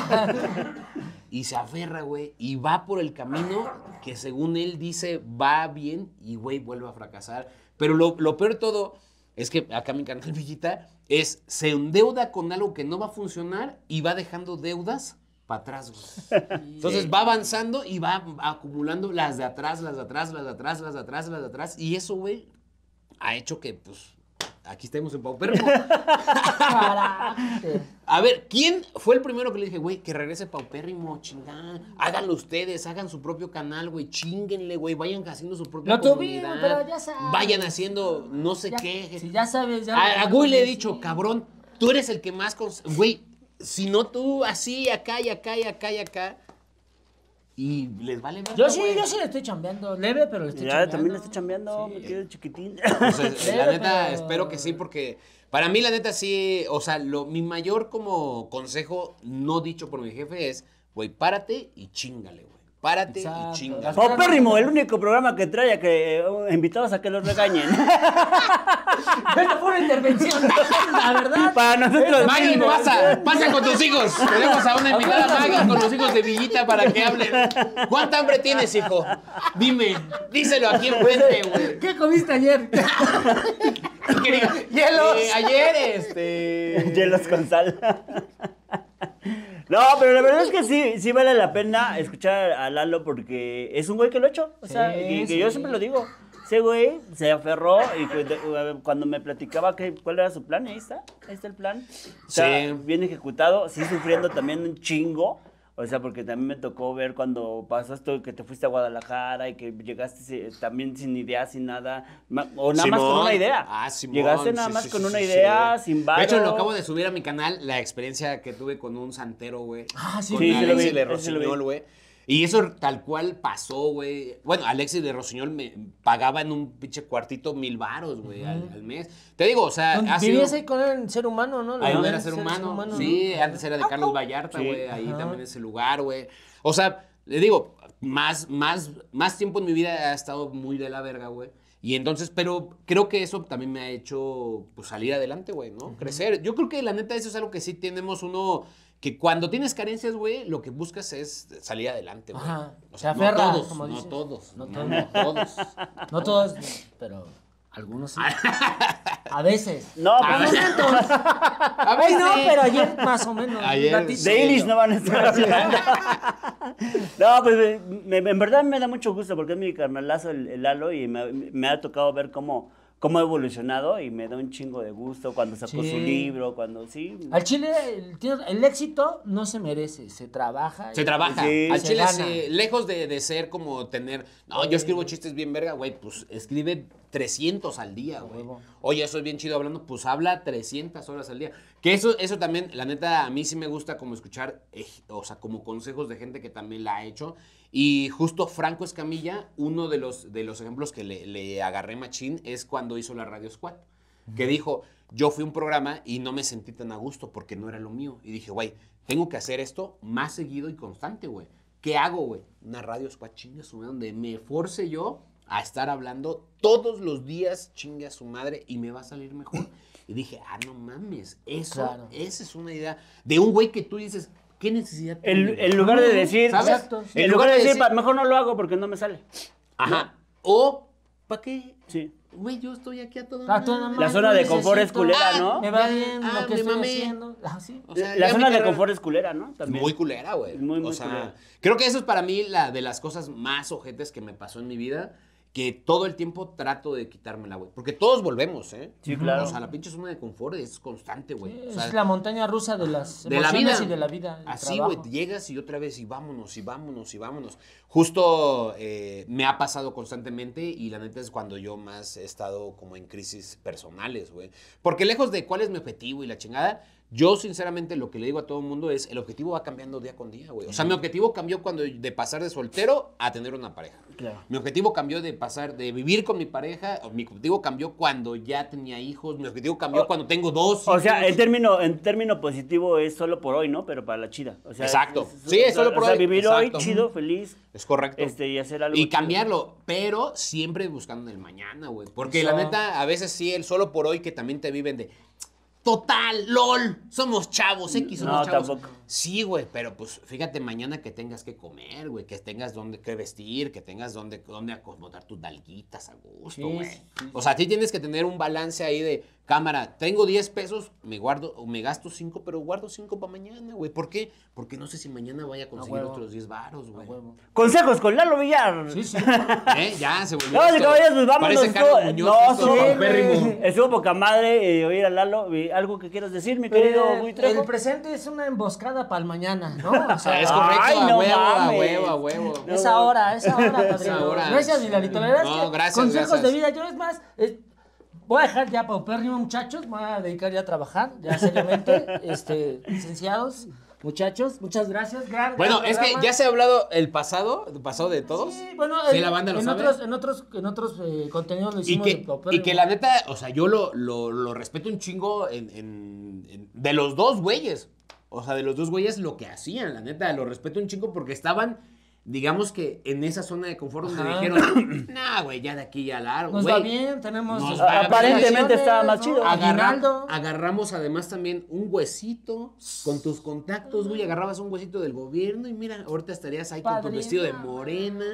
Y se aferra, güey. Y va por el camino que según él dice va bien. Y, güey, vuelve a fracasar. Pero lo peor de todo es que acá mi canal Villita es se endeuda con algo que no va a funcionar y va dejando deudas para atrás, güey. Entonces va avanzando y va acumulando las de atrás, las de atrás, las de atrás, las de atrás, las de atrás. Y eso, güey, ha hecho que, pues, aquí estemos en paupérrimo. Carácter. A ver, ¿quién fue el primero que le dije, güey, que regrese paupérrimo, chingada? Háganlo ustedes, hagan su propio canal, güey, chinguenle, güey, vayan haciendo su propia Lo tuvimos, comunidad. pero ya sabes. Vayan haciendo no sé Ya- qué. Si ya sabes, ya. A Güey le he dicho, cabrón, tú eres el que más... Güey, si no tú así, acá y acá y acá y acá. Y les vale más. Yo sí le estoy chambeando. Leve, pero le estoy Ya chambeando. también le estoy chambeando, Sí. me quedo chiquitín. La neta, pero- espero que sí, porque para mí, la neta, sí. O sea, mi mayor como consejo no dicho por mi jefe es, güey, párate y chíngale, güey. Párate Exacto. y chíngale. Paupérrimo, el único programa que trae a que invitados a que los regañen. Esta fue una intervención. La verdad. Para nosotros Maggie, mismos. pasa con tus hijos. Tenemos a una invitada Maggie con los hijos de Villita para que hablen. ¿Cuánta hambre tienes, hijo? Dime, díselo aquí enfrente, güey. ¿Qué comiste ayer? Que diga, Hielos. Ayer, Hielos con sal. No, pero la verdad es que sí vale la pena escuchar a Lalo porque es un güey que lo ha hecho. O sea, Sí, que sí. yo siempre lo digo. Ese güey se aferró y cuando me platicaba cuál era su plan, ahí está el plan. Está bien ejecutado, sí sufriendo también un chingo. O sea, porque también me tocó ver cuando pasó esto, que te fuiste a Guadalajara y que llegaste también sin idea, sin nada, o nada más con una idea. Simón. Llegaste nada más con una idea, sin varo. De hecho, lo acabo de subir a mi canal, la experiencia que tuve con un santero, güey. Sí. Con Sí, Alexis de Rossiñol, güey. Y eso tal cual pasó, güey. Bueno, Alexis de Rossiñol me pagaba en un pinche cuartito 1,000 varos, güey, al mes. Te digo, o sea, vivías ahí con el ser humano, ¿no? Ahí donde era ser humano. Sí, ¿no? antes era de Carlos Vallarta, güey. Ahí también ese lugar, güey. O sea, le digo, más tiempo en mi vida ha estado muy de la verga, güey. Y entonces, pero creo que eso también me ha hecho pues, salir adelante, güey, ¿no? Crecer. Yo creo que la neta eso es algo que sí tenemos uno... Que cuando tienes carencias, güey, lo que buscas es salir adelante, güey. O sea, se aferra, no dices. todos. No todos, pero algunos sí. A veces. No, pues, A Hoy no, pero ayer más o menos. Ayer, un ratito. de Illich no van a estar haciendo. No, pues en verdad me da mucho gusto porque es mi carnalazo el Lalo y me ha tocado ver cómo ha evolucionado y me da un chingo de gusto cuando sacó su libro, cuando Al Chile, el éxito no se merece, se trabaja. Se trabaja. Sí. Al Se Chile, gana. lejos de ser como tener... No, yo escribo chistes bien verga, güey. Pues escribe 300 al día, güey. Oye, eso es bien chido hablando. Pues habla 300 horas al día. Que eso también, la neta, a mí sí me gusta como escuchar, o sea, como consejos de gente que también la ha hecho. Y justo Franco Escamilla, uno de los ejemplos que le agarré machín es cuando hizo la Radio Squad. Que dijo, yo fui a un programa y no me sentí tan a gusto porque no era lo mío. Y dije, güey, tengo que hacer esto más seguido y constante, güey. ¿Qué hago, güey? Una Radio Squad, chinga su madre, donde me force yo a estar hablando todos los días, chinga su madre, y me va a salir mejor. Y dije, no mames, esa es una idea de un güey que tú dices... ¿Qué necesidad tiene? En lugar de decir, ¿sabes? Exacto. En lugar de decir, mejor no lo hago porque no me sale. Ajá. O, ¿para qué? Sí. Güey, yo estoy aquí a toda madre. La zona de confort es necesito. culera, ¿no? Me va bien Ah, lo que me estoy mamé. haciendo. Sí. O sea, La ya zona mi de carrera- confort es culera, ¿no? También. Muy culera, güey. Muy o sea, culera. creo que eso es para mí de las cosas más ojetes que me pasó en mi vida. Que todo el tiempo trato de quitármela, güey. Porque todos volvemos, ¿eh? Sí, claro. O sea, la pinche zona de confort es constante, güey. O Es sea, la montaña rusa de las de la emociones vida. y de la vida. el Así, trabajo. güey, llegas y otra vez y vámonos, y vámonos, y vámonos. Justo me ha pasado constantemente y la neta es cuando yo más he estado como en crisis personales, güey. Porque lejos de cuál es mi objetivo y la chingada, yo sinceramente lo que le digo a todo el mundo es, el objetivo va cambiando día con día, güey. O sea, mi objetivo cambió de pasar de soltero a tener una pareja. Claro. Mi objetivo cambió de vivir con mi pareja, mi objetivo cambió cuando ya tenía hijos, mi objetivo cambió cuando tengo 2 hijos. O sea, en término positivo es solo por hoy, ¿no? Pero para la chida. O sea, Exacto. Sí, es solo por o sea, hoy. vivir Exacto. hoy, chido, feliz. Es correcto. Y hacer algo Y chido. cambiarlo, pero siempre buscando el mañana, güey. Porque Eso. la neta, a veces sí, el solo por hoy que también te viven de... Total, LOL, somos chavos, X somos No, chavos. tampoco. Sí, güey, pero pues fíjate mañana que tengas que comer, güey, que tengas dónde que vestir, que tengas dónde acomodar tus dalguitas a gusto, Sí, güey. sí, O sea, a ti tienes que tener un balance ahí de cámara. Tengo 10 pesos, me gasto 5, pero guardo 5 para mañana, güey. ¿Por qué? Porque no sé si mañana vaya a conseguir huevo. otros 10 varos, güey. Consejos con Lalo Villar. Sí, sí. Ya se volvió. No, de esto. caballeros, pues vámonos. Parece Carlos Muñoz, esto, sí, paupérrimo. estuvo poca madre oír a Lalo. ¿Algo que quieras decir, mi querido Gui Trejo? El presente es una emboscada para el mañana, ¿no? O sea, Es correcto, Ay, a no huevo, a mames. huevo, a huevo. Es ahora, padrino. Esa hora. Gracias, Milarito. La verdad es No, que gracias, consejos gracias. de vida. Yo, es más, voy a dejar ya paupérrimo, muchachos. Me voy a dedicar ya a trabajar, ya seriamente. Licenciados, muchachos, muchas gracias. Bueno, gran es que programa. ya se ha hablado el pasado de todos. Sí, bueno, Sí, la banda lo sabe. en otros contenidos lo Y hicimos de que, paupérrimo. y que la neta, o sea, yo lo respeto un chingo de los dos güeyes. O sea, de los dos güeyes lo que hacían, la neta, lo respeto un chingo porque estaban, digamos que en esa zona de confort donde Ajá. dijeron, nah, güey, ya de aquí ya largo. Nos güey. va bien, tenemos... Nos Aparentemente estaba más chido. Aguinaldo. Agarramos además también un huesito con tus contactos, güey. Agarrabas un huesito del gobierno y mira, ahorita estarías ahí con tu Padrino. vestido de morena,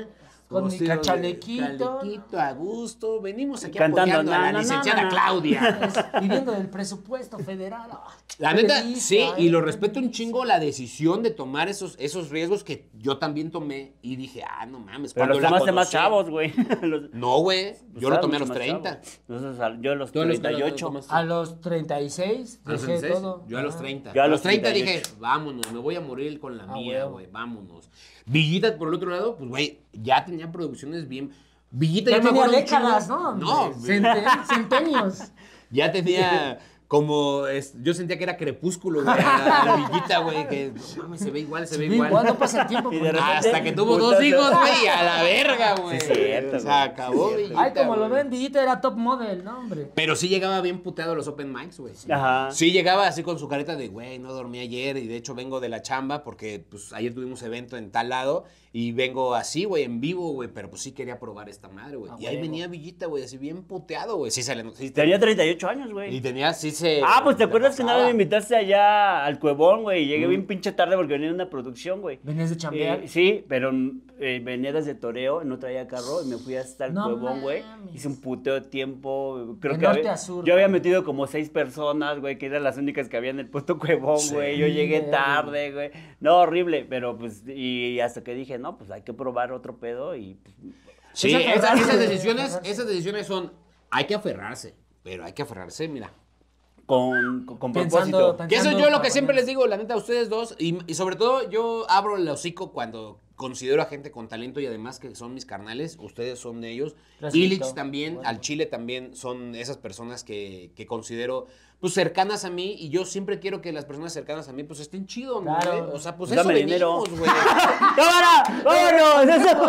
Con mi Vestido de chalequito. chalequito, a gusto. Venimos aquí Cantando, apoyando a la na, na, licenciada na, na. Claudia. Viviendo del presupuesto federal. La Qué neta, delicia, sí, y lo qué respeto un delicia. chingo la decisión de tomar esos riesgos que yo también tomé y dije, no mames, Pero los la tomaste más conocí- chavos, güey. Los- No, güey, yo lo estabas tomé a mucho los más 30. chavos. Nosotros yo a los ¿Tú a los 38. tomaste? A los 36 ¿A los dejé 36? todo. Yo a los Ajá. 30. Yo A los 30 38. dije, vámonos, me voy a morir con la Ah, mía, huevo. güey, vámonos. Villita, por el otro lado, pues, güey, ya tenía producciones bien. Villita Ya yo me tenía acuerdo un décadas, chingo- ¿no? No, Centenios. ya tenía como, yo sentía que era Crepúsculo, güey, la Villita, güey, que no mames, se ve igual, se ve igual. Igual no pasa el tiempo. Y de porque- repente- Hasta que tuvo dos Putazo. hijos, güey, y a la verga, güey. Sí, cierto, O sea, güey. acabó Sí, Villita, Ay, como lo güey. ven, Villita era top model, ¿no, hombre? Pero sí llegaba bien puteado a los open mics, güey. Ajá. Sí llegaba así con su careta de, güey, no dormí ayer y de hecho vengo de la chamba porque pues ayer tuvimos evento en tal lado y vengo así, güey, en vivo, güey, pero pues sí quería probar esta madre, güey. Ah, Y ahí huevo. venía Villita, güey, así bien puteado, güey. Sí, Tenía 38 años, Y güey. tenía, sí se... Pues te acuerdas que una vez pasaba. me invitaste allá al Cuevón, güey, y llegué bien pinche tarde porque venía de una producción, güey. Venías de chambear. Sí, pero venía desde Toreo, no traía carro y me fui hasta el No Cuevón, güey. mames. Hice un puteo de tiempo. Creo De que norte a sur. yo había metido como 6 personas, güey, que eran las únicas que había en el puesto Cuevón, Sí. güey. Yo llegué Verga. tarde, güey. No, horrible, pero pues, y hasta que dije, no, pues hay que probar otro pedo y pues, Sí, Es aferrarse, esas decisiones son, hay que aferrarse, pero hay que aferrarse, mira. con Pensando- propósito. Que eso Pensando yo lo para que siempre mañana. les digo, la neta, a ustedes dos, y sobre todo yo abro el hocico cuando considero a gente con talento y además que son mis carnales, ustedes son de ellos. Respeto. Illich también, Bueno. al Chile también son esas personas que considero pues cercanas a mí y yo siempre quiero que las personas cercanas a mí pues estén chido, ¿no? Claro. güey? O sea, pues Dame eso dinero. venimos, güey. ¡Cámara! ¡Vámonos! Eso.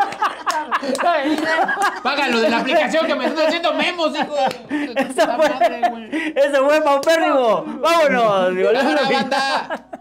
Paga lo de la aplicación que me están haciendo memos, hijo. de tu Eso puta madre, güey. fue, eso fue paupérrimo. ¡Vámonos! Y volvemos ¡Cámara, a- banda!